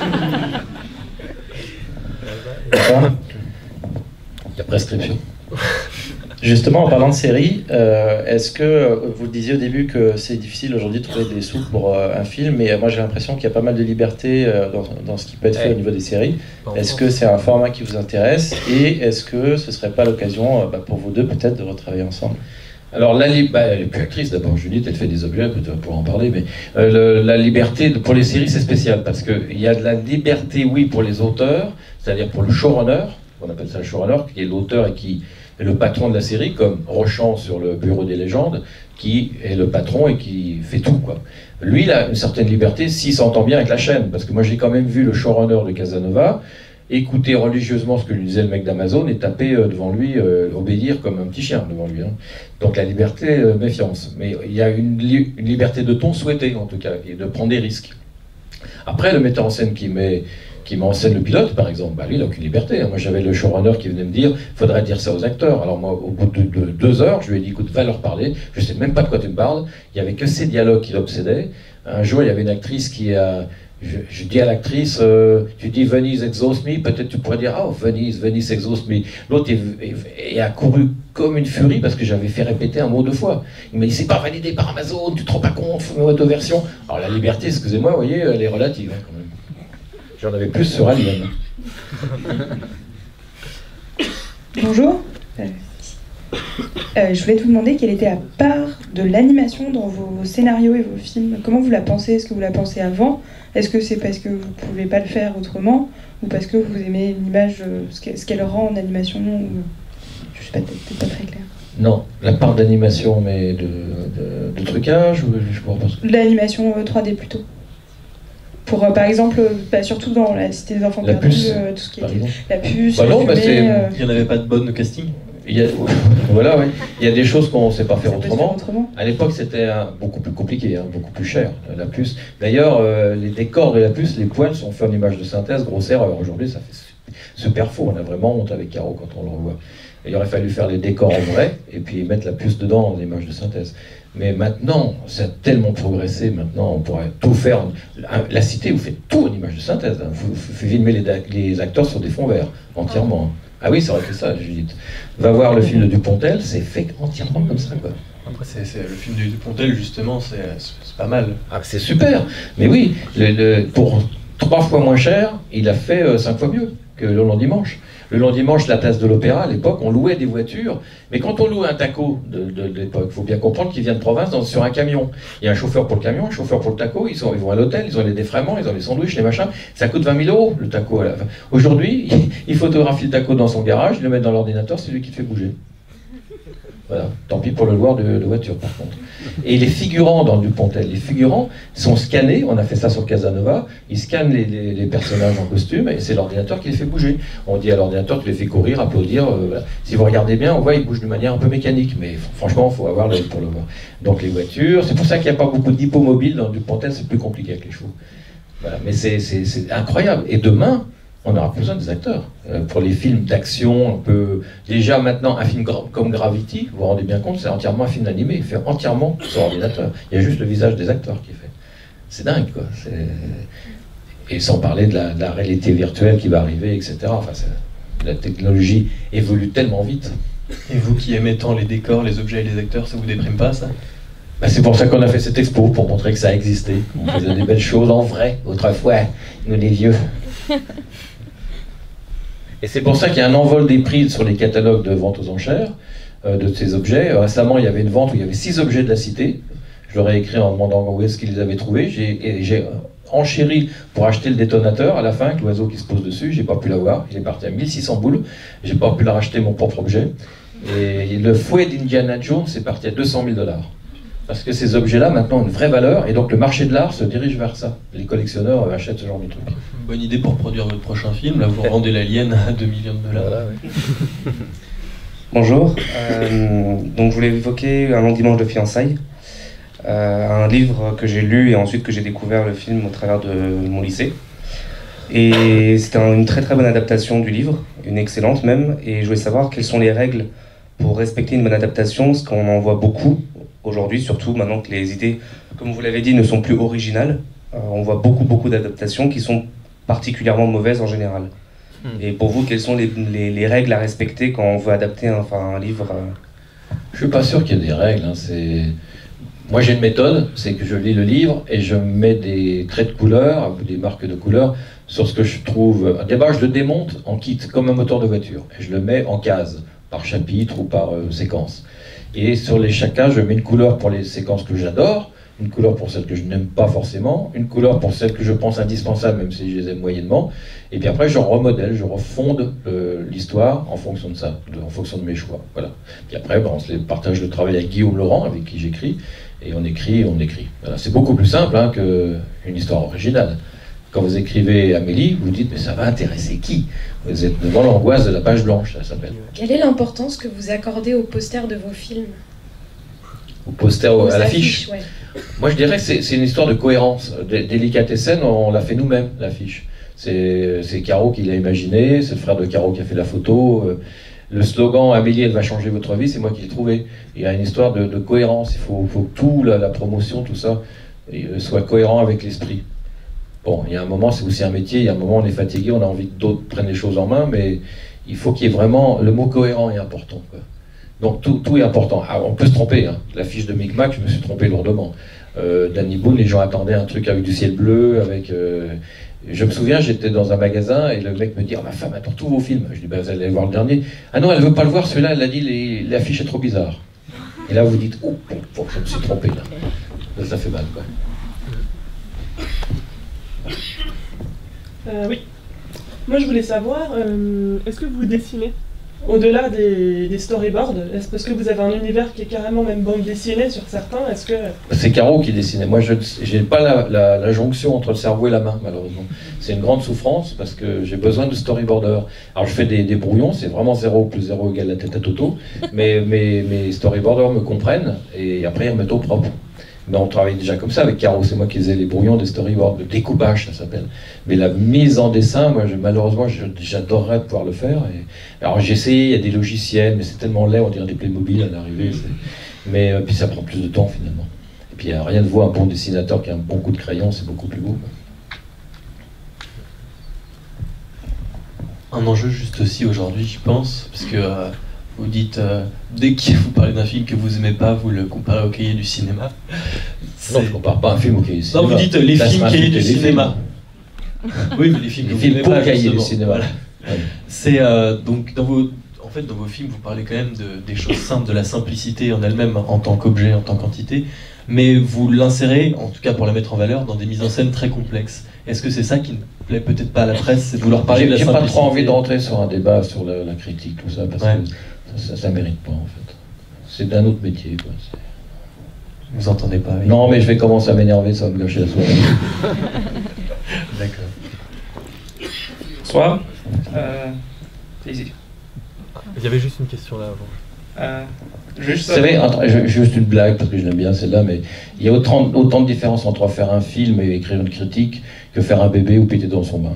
A: Il y a prescription.
L: Justement, en parlant de série, est-ce que vous le disiez au début que c'est difficile aujourd'hui de trouver des sous pour un film, mais moi j'ai l'impression qu'il y a pas mal de liberté dans ce qui peut être fait au niveau des séries. Est-ce que c'est un format qui vous intéresse et est-ce que ce serait pas l'occasion pour vous deux peut-être de retravailler ensemble?
A: Alors, elle est plus actrice d'abord, Judith, elle fait des objets, tu vas pouvoir en parler, mais la liberté pour les séries c'est spécial parce qu'il y a de la liberté, oui, pour les auteurs, c'est-à-dire pour le showrunner. qu'on appelle ça le showrunner, qui est l'auteur et qui est le patron de la série, comme Rochant sur le Bureau des légendes, qui est le patron et qui fait tout, quoi. Lui, il a une certaine liberté s'il s'entend bien avec la chaîne, parce que moi j'ai quand même vu le showrunner de Casanova écouter religieusement ce que lui disait le mec d'Amazon et taper devant lui, obéir comme un petit chien devant lui. Hein. Donc la liberté, méfiance. Mais il y a une liberté de ton souhaitée, en tout cas, et de prendre des risques. Après, le metteur en scène qui met en scène le pilote, par exemple, bah lui, il n'a aucune liberté. Hein. Moi, j'avais le showrunner qui venait me dire, il faudrait dire ça aux acteurs. Alors moi, au bout de 2 heures, je lui ai dit, écoute, va leur parler. Je ne sais même pas de quoi tu me parles. Il n'y avait que ces dialogues qui l'obsédaient. Un jour, il y avait une actrice qui a... Je dis à l'actrice, tu dis Venise exhaust me, peut-être tu pourrais dire, oh Venise exhaust me. L'autre a couru comme une furie parce que j'avais fait répéter un mot 2 fois. Il m'a dit, c'est pas validé par Amazon, tu te rends pas compte, faut une auto-version. Alors la liberté, excusez-moi, vous voyez, elle est relative hein, quand même. J'en avais plus sur Alien.
J: Bonjour. Je voulais vous demander quelle était la part de l'animation dans vos scénarios et vos films. Comment vous la pensez? Est-ce que vous la pensez avant? Est-ce que c'est parce que vous ne pouvez pas le faire autrement? Ou parce que vous aimez l'image, ce qu'elle rend en animation ou... Je ne sais pas, peut-être pas très clair.
A: Non, la part d'animation, mais de trucage ou je pense...
J: L'animation 3D plutôt. Pour, par exemple, surtout dans la Cité des Enfants Perdus, tout ce qui était la puce,
A: bah non,
J: fumée,
C: il n'y en avait pas de bonne casting.
A: Voilà, oui. Il y a des choses qu'on ne sait pas faire autrement. À l'époque, c'était beaucoup plus compliqué, hein, beaucoup plus cher, la puce. D'ailleurs, les décors de la puce, les poils sont faits en image de synthèse, grosse erreur. Aujourd'hui, ça fait super faux. On a vraiment honte avec Caro quand on le revoit. Et il aurait fallu faire les décors en vrai et puis mettre la puce dedans en image de synthèse. Mais maintenant, ça a tellement progressé, maintenant on pourrait tout faire. La Cité, vous faites tout en image de synthèse. Hein. Vous filmez les acteurs sur des fonds verts, entièrement. Ah oui, c'est vrai que ça, Judith. Va voir le film de Dupontel, c'est fait entièrement comme ça, quoi.
C: Après, c'est le film de Dupontel, justement, c'est pas mal.
A: Ah, c'est super. Mais oui, pour 3 fois moins cher, il a fait 5 fois mieux que Le Long Dimanche. Le Long Dimanche, la place de l'Opéra, à l'époque, on louait des voitures. Mais quand on loue un taco de l'époque, il faut bien comprendre qu'il vient de province sur un camion. Il y a un chauffeur pour le camion, un chauffeur pour le taco, ils vont à l'hôtel, ils ont les défraiements, ils ont les sandwichs, les machins. Ça coûte 20 000 € le taco à la fin. Aujourd'hui, il photographie le taco dans son garage, il le met dans l'ordinateur, c'est lui qui le fait bouger. Voilà. Tant pis pour le loueur de voiture, par contre. Et les figurants dans Dupontel, les figurants sont scannés, on a fait ça sur Casanova, ils scannent les personnages en costume et c'est l'ordinateur qui les fait bouger. On dit à l'ordinateur, tu les fais courir, applaudir. Voilà. Si vous regardez bien, on voit qu'ils bougent de manière un peu mécanique, mais franchement, il faut avoir l'œil pour le voir. Donc les voitures, c'est pour ça qu'il n'y a pas beaucoup d'hippomobiles dans Dupontel, c'est plus compliqué avec les chevaux. Voilà. Mais c'est incroyable. Et demain, on aura besoin des acteurs. Pour les films d'action, un peu... Déjà maintenant, un film comme Gravity, vous vous rendez bien compte, c'est entièrement un film animé, fait entièrement sur ordinateur. Il y a juste le visage des acteurs qui est fait. C'est dingue, quoi. Et sans parler de la réalité virtuelle qui va arriver, etc. Enfin, la technologie évolue tellement vite.
C: Et vous qui aimez tant les décors, les objets et les acteurs, ça vous déprime pas, ça?
A: Bah, c'est pour ça qu'on a fait cette expo, pour montrer que ça existait. On faisait des belles choses en vrai, autrefois, nous les vieux. Et c'est pour ça qu'il y a un envol des prix sur les catalogues de vente aux enchères de ces objets. Récemment, il y avait une vente où il y avait 6 objets de la Cité. Je leur ai écrit en demandant où est-ce qu'ils les avaient trouvés. J'ai enchéri pour acheter le détonateur à la fin, avec l'oiseau qui se pose dessus. J'ai pas pu l'avoir. Il est parti à 1600 boules. J'ai pas pu la racheter mon propre objet. Et le fouet d'Indiana Jones est parti à 200 000 $. Parce que ces objets-là, maintenant, ont une vraie valeur, et donc le marché de l'art se dirige vers ça. Les collectionneurs achètent ce genre de trucs.
C: Bonne idée pour produire votre prochain film, là vous vendez l'Alien à 2 millions $.
A: Voilà, oui.
M: Bonjour, donc je voulais évoquer Un long dimanche de fiançailles, un livre que j'ai lu et ensuite que j'ai découvert le film au travers de mon lycée. Et c'était une très très bonne adaptation du livre, une excellente même, et je voulais savoir quelles sont les règles pour respecter une bonne adaptation, parce qu'on en voit beaucoup aujourd'hui, surtout maintenant que les idées, comme vous l'avez dit, ne sont plus originales. On voit beaucoup d'adaptations qui sont particulièrement mauvaises en général. Et pour vous, quelles sont les règles à respecter quand on veut adapter un livre
A: Je suis pas sûr qu'il y ait des règles. Hein. Moi j'ai une méthode, c'est que je lis le livre et je mets des traits de couleur, des marques de couleur sur ce que je trouve. D'abord je le démonte en kit, comme un moteur de voiture, et je le mets en case, par chapitre ou par séquence. Et sur chaque case, je mets une couleur pour les séquences que j'adore, une couleur pour celles que je n'aime pas forcément, une couleur pour celles que je pense indispensables, même si je les aime moyennement, et puis après je remodèle, je refonde l'histoire en fonction de ça, en fonction de mes choix. Voilà. Puis après, on se partage le travail avec Guillaume Laurent, avec qui j'écris, et on écrit. Voilà. C'est beaucoup plus simple qu'une histoire originale. Quand vous écrivez Amélie, vous dites, mais ça va intéresser qui? Vous êtes devant l'angoisse de la page blanche, ça s'appelle.
N: Quelle est l'importance que vous accordez au poster de vos films?
A: Au poster, à l'affiche.
N: Ouais.
A: Moi, je dirais que c'est une histoire de cohérence. Délicatessen, on l'a fait nous-mêmes, l'affiche. C'est Caro qui l'a imaginé, c'est le frère de Caro qui a fait la photo. Le slogan « Amélie, elle va changer votre vie », c'est moi qui l'ai trouvé. Il y a une histoire de cohérence. Il faut que tout, la promotion, tout ça, soit cohérent avec l'esprit. Bon, il y a un moment, c'est aussi un métier, il y a un moment, on est fatigué, on a envie que d'autres prennent les choses en main, mais il faut qu'il y ait vraiment... Le mot cohérent est important, quoi. Donc tout est important. Ah, on peut se tromper, hein. L'affiche de Micmac, je me suis trompé lourdement. Danny Boone, les gens attendaient un truc avec du ciel bleu, avec... Je me souviens, j'étais dans un magasin et le mec me dit « Oh, ma femme attend tous vos films ». Je dis bah, « Vous allez voir le dernier ». « Ah non, elle veut pas le voir, celui-là, elle a dit l'affiche est trop bizarre ». Et là, vous dites « Oh, je me suis trompé, là. » Ça fait mal, quoi.
O: Oui. Moi, je voulais savoir, est-ce que vous dessinez au-delà des storyboards? Est-ce parce que vous avez un univers qui est carrément même bande dessinée sur certains? Est-ce que...
A: C'est Caro qui dessinait. Moi, je n'ai pas la jonction entre le cerveau et la main, malheureusement. C'est une grande souffrance parce que j'ai besoin de storyboarder. Alors, je fais des brouillons, c'est vraiment 0 plus 0 égale la tête à Toto, mais mes storyboarders me comprennent et après, ils remettent au propre. Mais on travaille déjà comme ça avec Caro, c'est moi qui faisais les brouillons des storyboards, le découpage ça s'appelle. Mais la mise en dessin, moi malheureusement j'adorerais pouvoir le faire. Alors j'ai essayé, il y a des logiciels, mais c'est tellement laid, on dirait des Playmobil à l'arrivée. Mais puis ça prend plus de temps finalement. Et puis il n'y a rien de voir un bon dessinateur qui a un bon coup de crayon, c'est beaucoup plus beau.
C: Un enjeu juste aussi aujourd'hui, je pense, parce que vous dites, dès que vous parlez d'un film que vous aimez pas, vous le comparez au cahier du cinéma.
A: Non, je compare pas un film au cahier du cinéma.
C: Non, vous dites les films cahiers du cinéma. Oui, mais les films que vous n'aimez pas,
A: cahier du cinéma.
C: Voilà. Ouais. C'est donc dans vos films, vous parlez quand même des choses simples, de la simplicité en elle-même, en tant qu'objet, en tant qu'entité, mais vous l'insérez, en tout cas pour la mettre en valeur, dans des mises en scène très complexes. Est-ce que c'est ça qui ne plaît peut-être pas à la presse, c'est de vouloir parler de la simplicité?
A: J'ai pas trop envie de rentrer sur un débat sur la critique, tout ça, parce que ça mérite pas en fait. C'est d'un autre métier, quoi.
C: Vous entendez pas? Oui.
A: Non, mais je vais commencer à m'énerver, ça va me gâcher la soirée.
C: D'accord.
P: Bonsoir.
G: Il y avait juste une question là avant.
A: Vous savez, juste une blague, parce que je l'aime bien celle-là, mais il y a autant de différence entre faire un film et écrire une critique que faire un bébé ou péter dans son bain.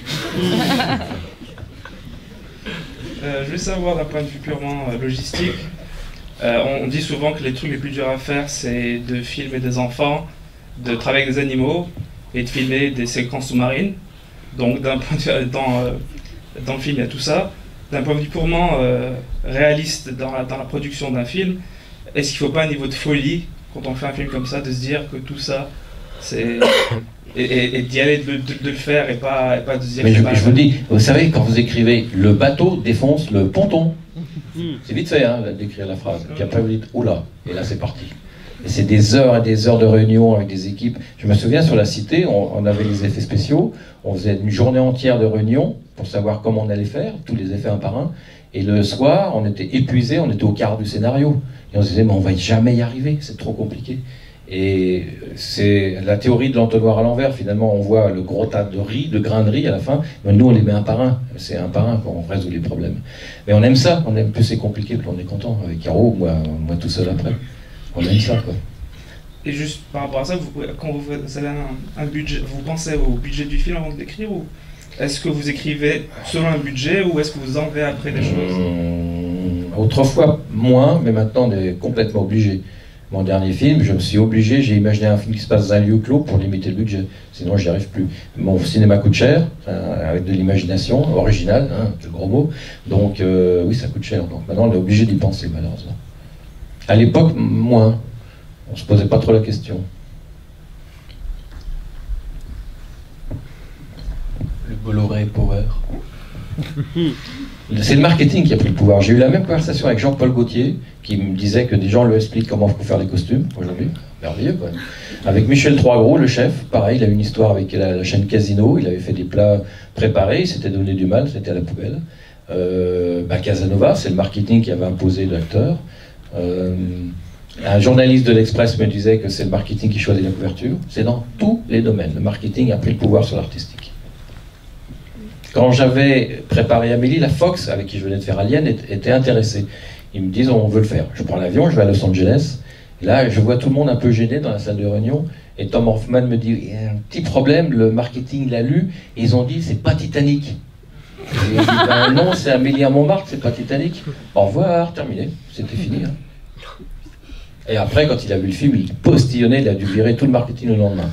P: Je veux savoir d'un point de vue purement logistique. On dit souvent que les trucs les plus durs à faire, c'est de filmer des enfants, de travailler avec des animaux et de filmer des séquences sous-marines. Donc d'un point de vue, dans le film, il y a tout ça. D'un point de vue purement réaliste dans la production d'un film, est-ce qu'il ne faut pas un niveau de folie quand on fait un film comme ça, de se dire que tout ça, c'est... et d'y aller, de le faire et pas de se dire...
A: Mais je vous dis, vous savez, quand vous écrivez « le bateau défonce le ponton », c'est vite fait hein, d'écrire la phrase. Puis après vous dites « oula », et là c'est parti. Et c'est des heures et des heures de réunion avec des équipes. Je me souviens sur la Cité, on avait les effets spéciaux, on faisait une journée entière de réunion pour savoir comment on allait faire, tous les effets un par un. Et le soir, on était épuisés, on était au quart du scénario. Et on se disait, mais on va jamais y arriver, c'est trop compliqué. Et c'est la théorie de l'entonnoir à l'envers. Finalement, on voit le gros tas de riz, de grains de riz à la fin, mais nous on les met un par un. C'est un par un qu'on résout les problèmes. Mais on aime ça, on aime plus c'est compliqué, plus on est content. Avec Caro, moi tout seul après. On aime ça, quoi.
P: Et juste par rapport à ça, quand vous avez un budget, vous pensez au budget du film avant de l'écrire, ou est-ce que vous écrivez selon un budget, ou est-ce que vous enlevez après des choses?
A: Autrefois moins, mais maintenant on est complètement obligé. Mon dernier film, je me suis obligé, j'ai imaginé un film qui se passe dans un lieu clos pour limiter le budget, sinon j'y arrive plus. Mon cinéma coûte cher, avec de l'imagination originale, hein, le gros mot, donc oui ça coûte cher, donc maintenant on est obligé d'y penser malheureusement. À l'époque, moins. On ne se posait pas trop la question.
C: Le Bolloré Power.
A: C'est le marketing qui a pris le pouvoir. J'ai eu la même conversation avec Jean-Paul Gaultier, qui me disait que des gens lui expliquent comment il faut faire les costumes aujourd'hui. Merveilleux, quoi. Avec Michel Troisgros, le chef, pareil, il a eu une histoire avec la chaîne Casino, il avait fait des plats préparés, il s'était donné du mal, c'était à la poubelle. Casanova, c'est le marketing qui avait imposé l'acteur. Un journaliste de l'Express me disait que c'est le marketing qui choisit la couverture. C'est dans tous les domaines. Le marketing a pris le pouvoir sur l'artistique. Quand j'avais préparé Amélie, la Fox, avec qui je venais de faire Alien, était intéressée. Ils me disent on veut le faire. Je prends l'avion, je vais à Los Angeles. Et là, je vois tout le monde un peu gêné dans la salle de réunion. Et Tom Hoffman me dit il y a un petit problème, le marketing l'a lu. Et ils ont dit c'est pas Titanic. Et il dit non, c'est Amélie à Montmartre, c'est pas Titanic. Au revoir, terminé. C'était fini. Hein. Et après, quand il a vu le film, il postillonnait, il a dû virer tout le marketing le lendemain.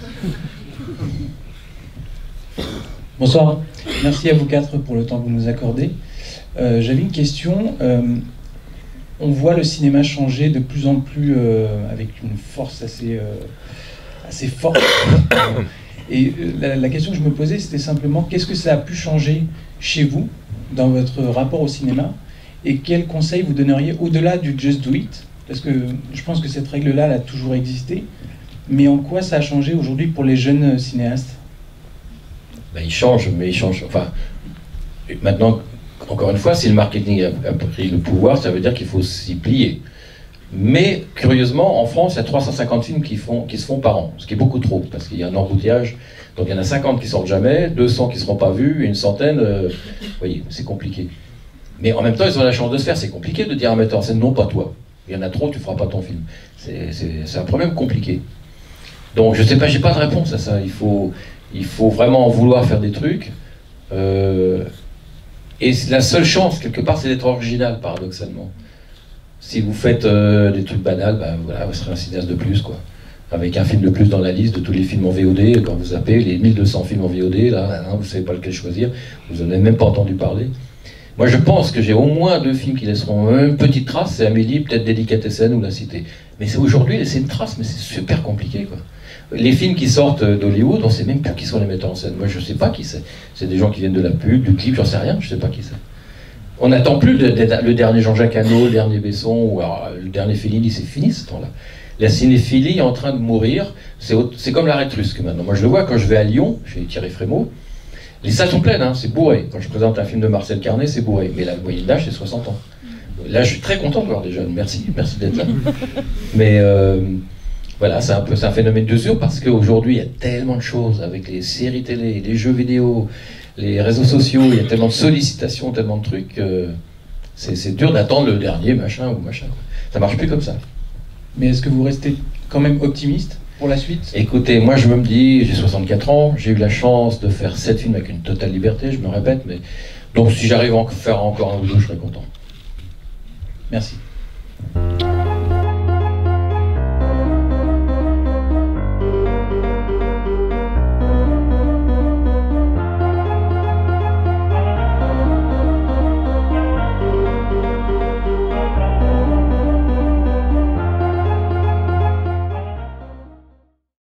Q: Bonsoir. Merci à vous quatre pour le temps que vous nous accordez. J'avais une question. On voit le cinéma changer de plus en plus avec une force assez forte. Et la question que je me posais, c'était simplement qu'est-ce que ça a pu changer chez vous, dans votre rapport au cinéma, et quels conseils vous donneriez au-delà du Just Do It? Parce que je pense que cette règle-là, elle a toujours existé. Mais en quoi ça a changé aujourd'hui pour les jeunes cinéastes?
A: Il change, mais il change. Enfin, maintenant, encore une fois, si le marketing a pris le pouvoir, ça veut dire qu'il faut s'y plier. Mais, curieusement, en France, il y a 350 films qui se font par an, ce qui est beaucoup trop, parce qu'il y a un embouteillage. Donc il y en a 50 qui sortent jamais, 200 qui ne seront pas vus, et une centaine, vous voyez, c'est compliqué. Mais en même temps, ils ont la chance de se faire. C'est compliqué de dire à un metteur en scène, non, pas toi. Il y en a trop, tu ne feras pas ton film. C'est un problème compliqué. Donc je ne sais pas, j'ai pas de réponse à ça. Il faut vraiment vouloir faire des trucs. Et la seule chance, quelque part, c'est d'être original, paradoxalement. Si vous faites des trucs banals, voilà, vous serez un cinéaste de plus, quoi. Avec un film de plus dans la liste de tous les films en VOD, quand vous zappez les 1200 films en VOD, là, vous ne savez pas lequel choisir, vous n'en avez même pas entendu parler. Moi, je pense que j'ai au moins 2 films qui laisseront une petite trace, c'est Amélie, peut-être Délicatessen ou La Cité. Mais c'est aujourd'hui, laisser une trace, mais c'est super compliqué, quoi. Les films qui sortent d'Hollywood, on ne sait même plus qui sont les metteurs en scène. Moi, je ne sais pas qui c'est. C'est des gens qui viennent de la pub, du clip, j'en sais rien, je ne sais pas qui c'est. On n'attend plus le dernier Jean-Jacques Hano, le dernier Besson, ou alors, le dernier Fellini, c'est fini ce temps-là. La cinéphilie est en train de mourir, c'est comme la rétrusque maintenant. Moi, je le vois quand je vais à Lyon, chez Thierry Frémaux, les salles sont pleines, hein, c'est bourré. Quand je présente un film de Marcel Carnet, c'est bourré. Mais la moyenne d'âge, c'est 60 ans. Là, je suis très content de voir des jeunes. Merci d'être là. Mais voilà, c'est un phénomène d'usure parce qu'aujourd'hui, il y a tellement de choses avec les séries télé, les jeux vidéo, les réseaux sociaux, il y a tellement de sollicitations, tellement de trucs. C'est dur d'attendre le dernier machin ou machin. Ça marche plus comme ça.
Q: Mais est-ce que vous restez quand même optimiste pour la suite?
A: Écoutez, moi je me dis, j'ai 64 ans, j'ai eu la chance de faire 7 films avec une totale liberté, je me répète, mais donc si j'arrive à en faire encore un ou deux, je serai content.
Q: Merci.